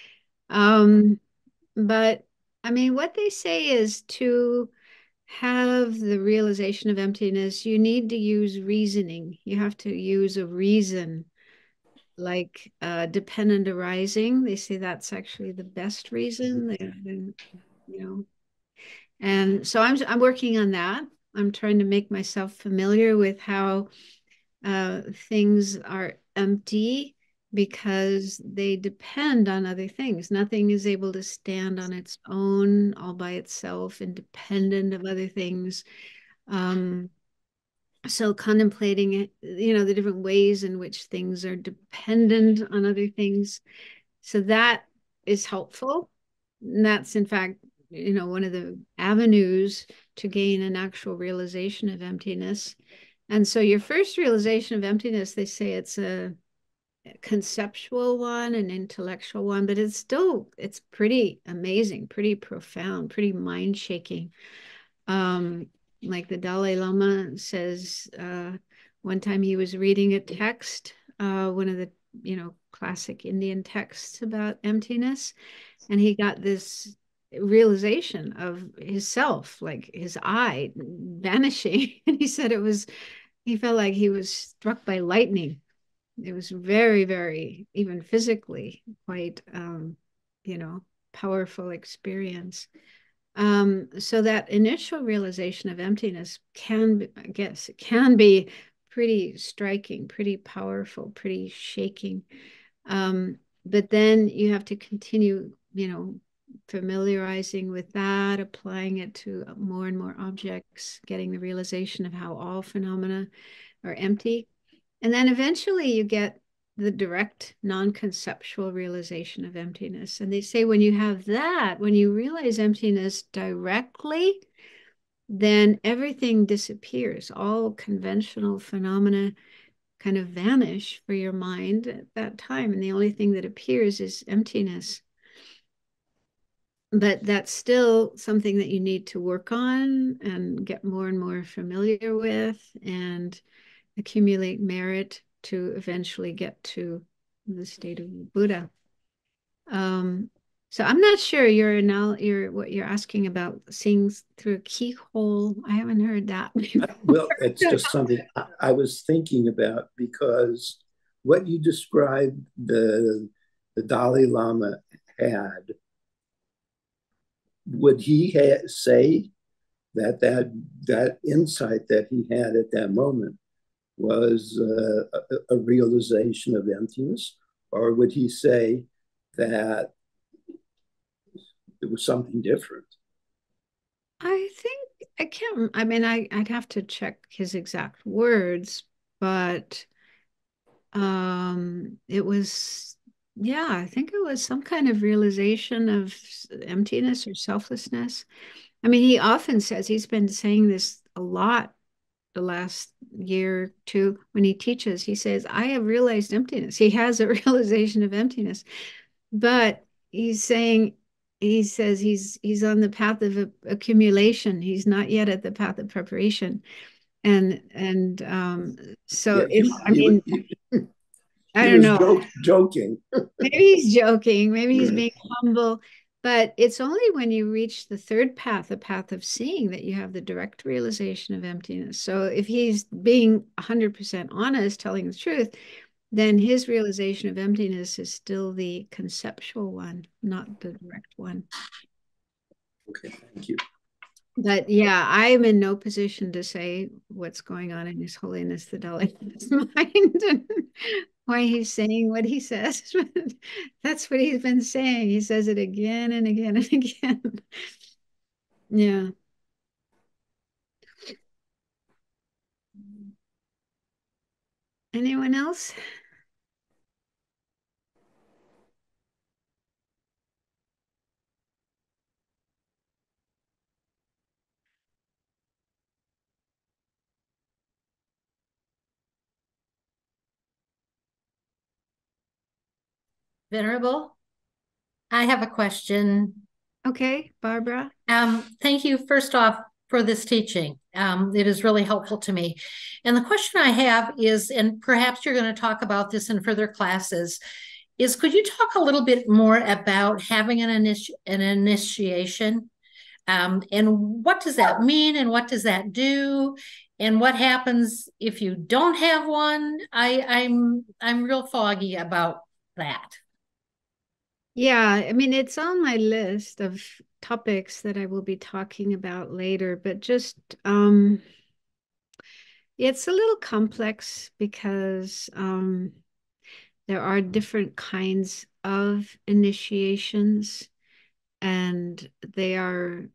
But I mean, what they say is to have the realization of emptiness, you need to use reasoning. You have to use a reason, like dependent arising. They say that's actually the best reason. You know, and so I'm working on that. I'm trying to make myself familiar with how things are empty because they depend on other things. Nothing is able to stand on its own, all by itself, independent of other things. Um, so contemplating it, the different ways in which things are dependent on other things. So that is helpful. And that's in fact, one of the avenues to gain an actual realization of emptiness. And so your first realization of emptiness, they say it's a conceptual one, an intellectual one, but it's pretty amazing, pretty profound, pretty mind-shaking. Like the Dalai Lama says, one time he was reading a text, one of the, classic Indian texts about emptiness, and he got this realization of his self, like his eye vanishing. And he said he felt like he was struck by lightning. It was very, very, even physically, quite, powerful experience. So that initial realization of emptiness I guess, it can be pretty striking, pretty powerful, pretty shaking. But then you have to continue, familiarizing with that, applying it to more and more objects, getting the realization of how all phenomena are empty. And then eventually you get the direct non-conceptual realization of emptiness. And they say when you have that, when you realize emptiness directly, then everything disappears. All conventional phenomena kind of vanish for your mind at that time. And the only thing that appears is emptiness. But that's still something that you need to work on and get more and more familiar with and accumulate merit to eventually get to the state of Buddha. So I'm not sure what you're asking about seeing through a keyhole. I haven't heard that before. Well, it's just something I was thinking about, because what you described the Dalai Lama had, would he say that insight that he had at that moment was a realization of emptiness, or would he say that it was something different? I think I can't. I mean, I'd have to check his exact words, but it was, yeah, I think it was some kind of realization of emptiness or selflessness. I mean, he often says, he's been saying this a lot the last year or two when he teaches. He says, I have realized emptiness. He has a realization of emptiness, but he's saying, he says he's on the path of accumulation. He's not yet at the path of preparation. And so Yeah, it's, I mean, I he don't was know. joking. Maybe he's joking, maybe he's being humble, but it's only when you reach the third path, the path of seeing, that you have the direct realization of emptiness. So if he's being 100% honest, telling the truth, then his realization of emptiness is still the conceptual one, not the direct one. Okay, thank you. But yeah, I'm in no position to say what's going on in His Holiness the Dalai Lama's mind and why he's saying what he says. That's what he's been saying. He says it again and again and again. Yeah. Anyone else? Venerable, I have a question. Okay, Barbara. Thank you, first off, for this teaching. It is really helpful to me. And the question I have is, and perhaps you're going to talk about this in further classes, is could you talk a little bit more about having an initiation? And what does that mean, and what does that do? And what happens if you don't have one? I'm real foggy about that. Yeah, I mean, it's on my list of topics that I will be talking about later, but just it's a little complex because there are different kinds of initiations, and they are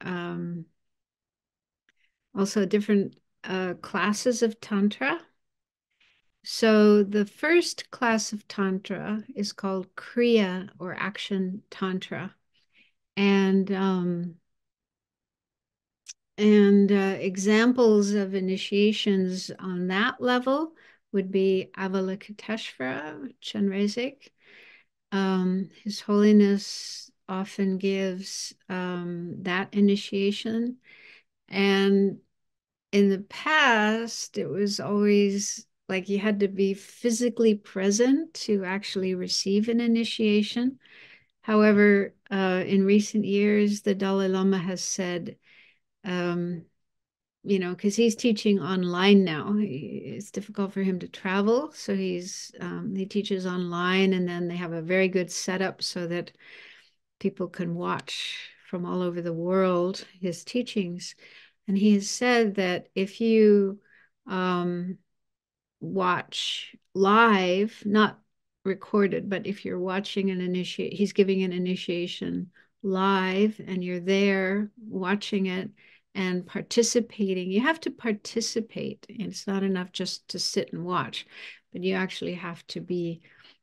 also different classes of Tantra. So the first class of Tantra is called Kriya, or Action Tantra. And examples of initiations on that level would be Avalokiteshvara, Chenrezig. His Holiness often gives that initiation. And in the past, it was always like you had to be physically present to actually receive an initiation. However, in recent years, the Dalai Lama has said, you know, because he's teaching online now. It's difficult for him to travel, so he teaches online, and then they have a very good setup so that people can watch from all over the world his teachings. And he has said that if you watch live, not recorded, but if you're watching he's giving an initiation live and you're there watching it and participating, you have to participate. It's not enough just to sit and watch, but you actually have to be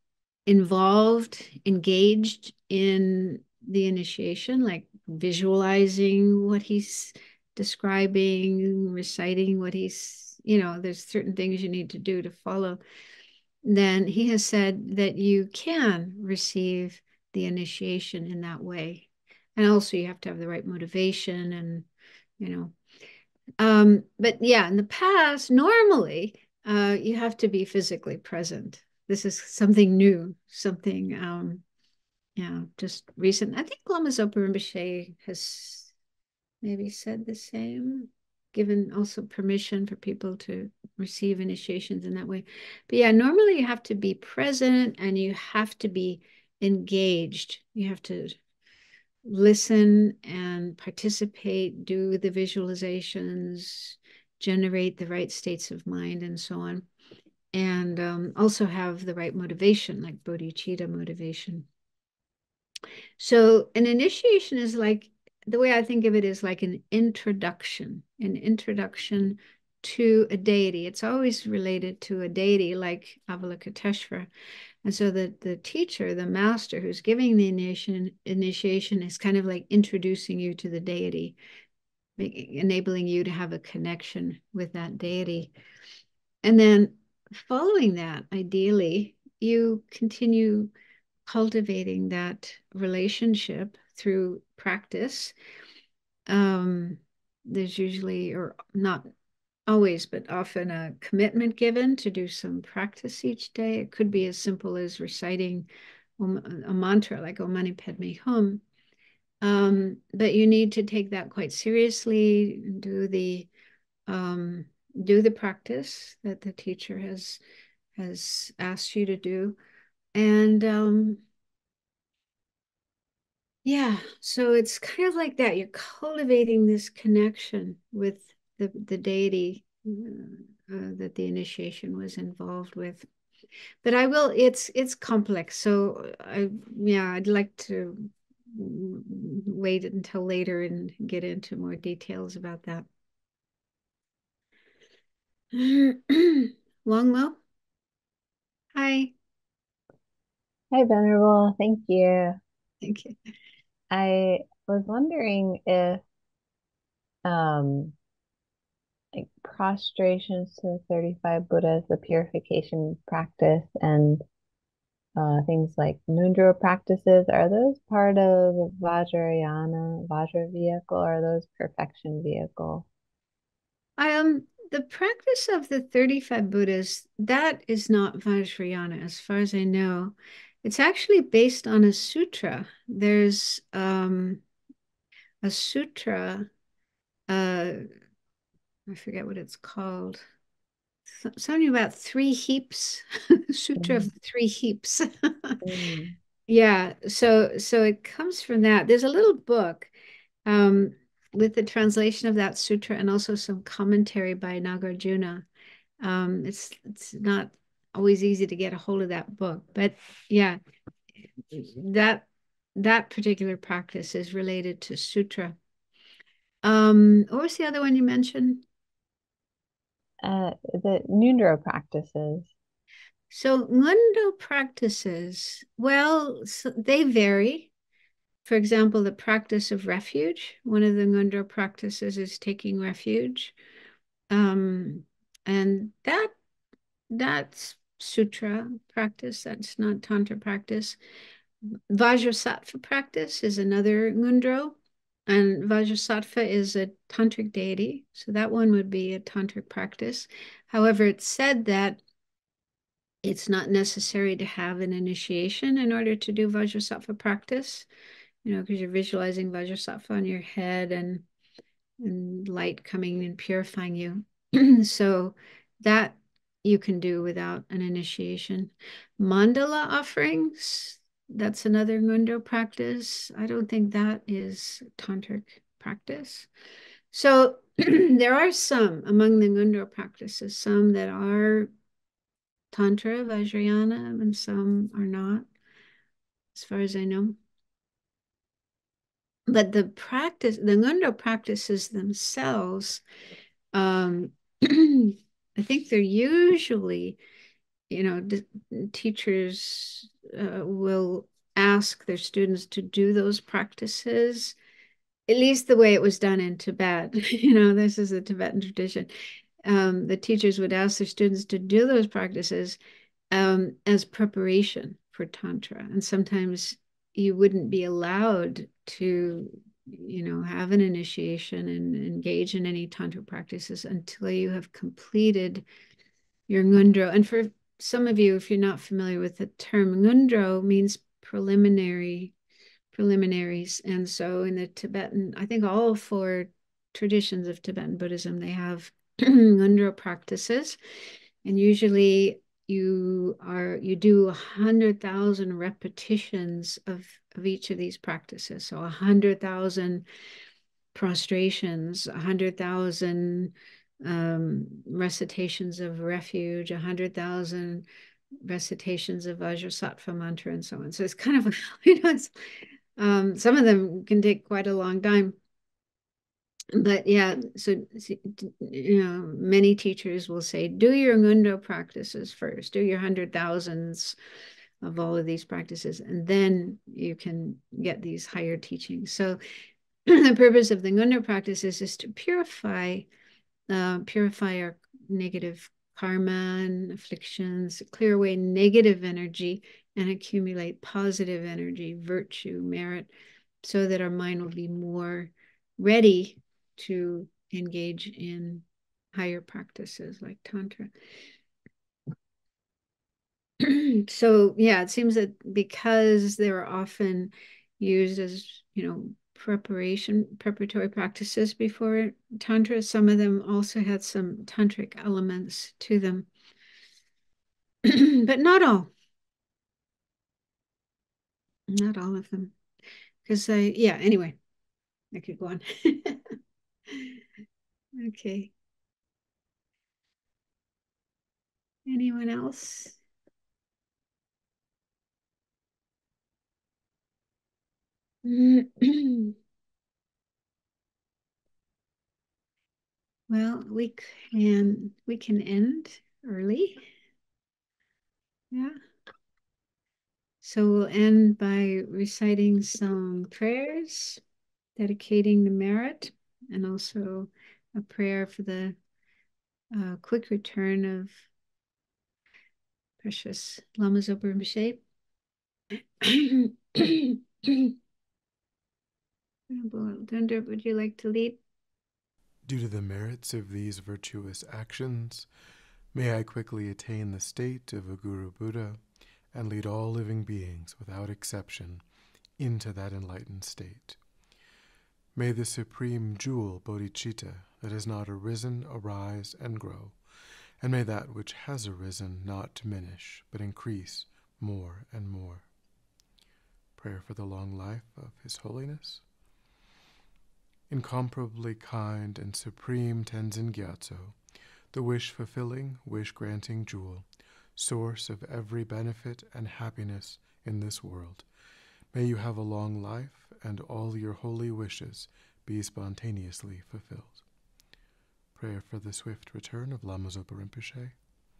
involved, engaged in the initiation, like visualizing what he's describing, reciting what he's, there's certain things you need to do to follow, then he has said that you can receive the initiation in that way. And also you have to have the right motivation and, but yeah, in the past, normally you have to be physically present. This is something new, something, just recent. I think Lama Zopa Rinpoche has maybe said the same, given also permission for people to receive initiations in that way. But yeah, normally you have to be present and you have to be engaged. You have to listen and participate, do the visualizations, generate the right states of mind, and so on. And also have the right motivation, like bodhicitta motivation. So an initiation is like, the way I think of it is like an introduction to a deity. It's always related to a deity like Avalokiteshvara. And so the teacher, the master who's giving the initiation is kind of like introducing you to the deity, enabling you to have a connection with that deity. And then following that, ideally, you continue cultivating that relationship through practice. There's usually, or not always, but often a commitment given to do some practice each day. It could be as simple as reciting a mantra like Om Mani Padme Hum. But you need to take that quite seriously, do the practice that the teacher has asked you to do. And yeah, so it's kind of like that. You're cultivating this connection with the deity that the initiation was involved with. But it's complex. So I'd like to wait until later and get into more details about that. Longmo? Hi. Hi, Venerable. Thank you. Thank you. I was wondering if like prostrations to the 35 Buddhas, the purification practice, and things like Mudra practices, are those part of Vajrayana, Vajra vehicle, or are those perfection vehicle? The practice of the 35 Buddhas, that is not Vajrayana, as far as I know. It's actually based on a sutra. There's a sutra, I forget what it's called. Something about 3 heaps, Sutra of the 3 heaps. Yeah, so it comes from that. There's a little book with the translation of that sutra and also some commentary by Nagarjuna. It's not always easy to get a hold of that book, but yeah, that particular practice is related to sutra. What was the other one you mentioned? The Mudra practices. So Ngundo practices, well, so they vary. For example, the practice of refuge, one of the Ngundo practices is taking refuge. And that's sutra practice, that's not tantra practice. Vajrasattva practice is another Ngundo, and Vajrasattva is a tantric deity, so that one would be a tantric practice. However, it's said that it's not necessary to have an initiation in order to do Vajrasattva practice, because you're visualizing Vajrasattva on your head and light coming and purifying you. So that you can do without an initiation. Mandala offerings, that's another Ngundo practice. I don't think that is tantric practice. So there are some among the Ngundo practices, some that are Tantra, Vajrayana, and some are not, as far as I know. But the Ngundo practices themselves, I think they're usually, teachers will ask their students to do those practices, at least the way it was done in Tibet. This is a Tibetan tradition. The teachers would ask their students to do those practices as preparation for Tantra. And sometimes you wouldn't be allowed to, have an initiation and engage in any Tantra practices until you have completed your ngundro. And for some of you, if you're not familiar with the term, ngundro means preliminaries. And so in the Tibetan, I think all 4 traditions of Tibetan Buddhism, they have ngundro practices. And usually you do 100,000 repetitions of each of these practices. So 100,000 prostrations, 100,000 recitations of refuge, 100,000 recitations of Vajrasattva mantra, and so on. So it's kind of, some of them can take quite a long time. But yeah, so many teachers will say, do your ngundro practices first, do your 100,000s of all of these practices, and then you can get these higher teachings. So the purpose of the ngundro practices is to purify our negative karma and afflictions, clear away negative energy, and accumulate positive energy, virtue, merit, so that our mind will be more ready to engage in higher practices like Tantra. So yeah, it seems that because they were often used as, preparatory practices before Tantra, some of them also had some tantric elements to them. But not all. Not all of them. Because anyway, I could go on. Okay. Anyone else? Well, we can end early. Yeah. So we'll end by reciting some prayers, dedicating the merit, and also a prayer for the quick return of precious Lama Zopa Rinpoche. Venerable, would you like to lead? Due to the merits of these virtuous actions, may I quickly attain the state of a Guru Buddha and lead all living beings without exception into that enlightened state. May the supreme jewel bodhicitta that has not arisen arise and grow, and may that which has arisen not diminish, but increase more and more. Prayer for the long life of His Holiness. Incomparably kind and supreme Tenzin Gyatso, the wish-fulfilling, wish-granting jewel, source of every benefit and happiness in this world, may you have a long life and all your holy wishes be spontaneously fulfilled. Prayer for the swift return of Lama Zopa Rinpoche.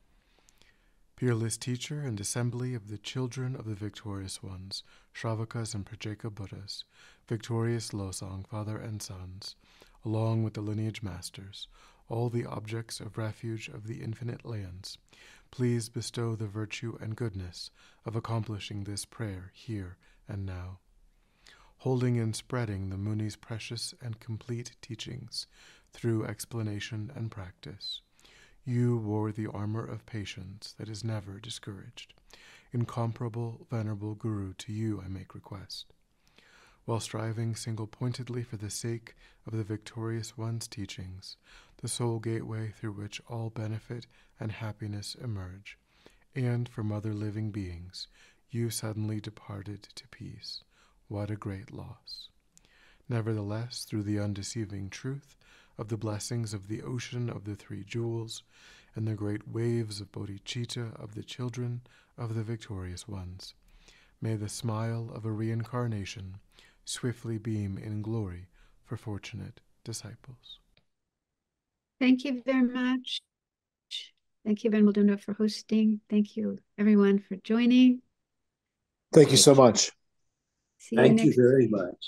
Peerless teacher and assembly of the children of the victorious ones, Shravakas and Prajeka Buddhas, victorious Losang, father and sons, along with the lineage masters, all the objects of refuge of the infinite lands, please bestow the virtue and goodness of accomplishing this prayer here and now. Holding and spreading the Muni's precious and complete teachings through explanation and practice, you wore the armor of patience that is never discouraged. Incomparable, venerable Guru, to you I make request. While striving single-pointedly for the sake of the victorious one's teachings, the sole gateway through which all benefit and happiness emerge, and from other living beings, you suddenly departed to peace. What a great loss! Nevertheless, through the undeceiving truth of the blessings of the ocean of the three jewels, and the great waves of bodhicitta of the children of the victorious ones, may the smile of a reincarnation swiftly beam in glory for fortunate disciples. Thank you very much. Thank you, Venerable, for hosting. Thank you, everyone, for joining. Thank you so much. See you Thank you next very much.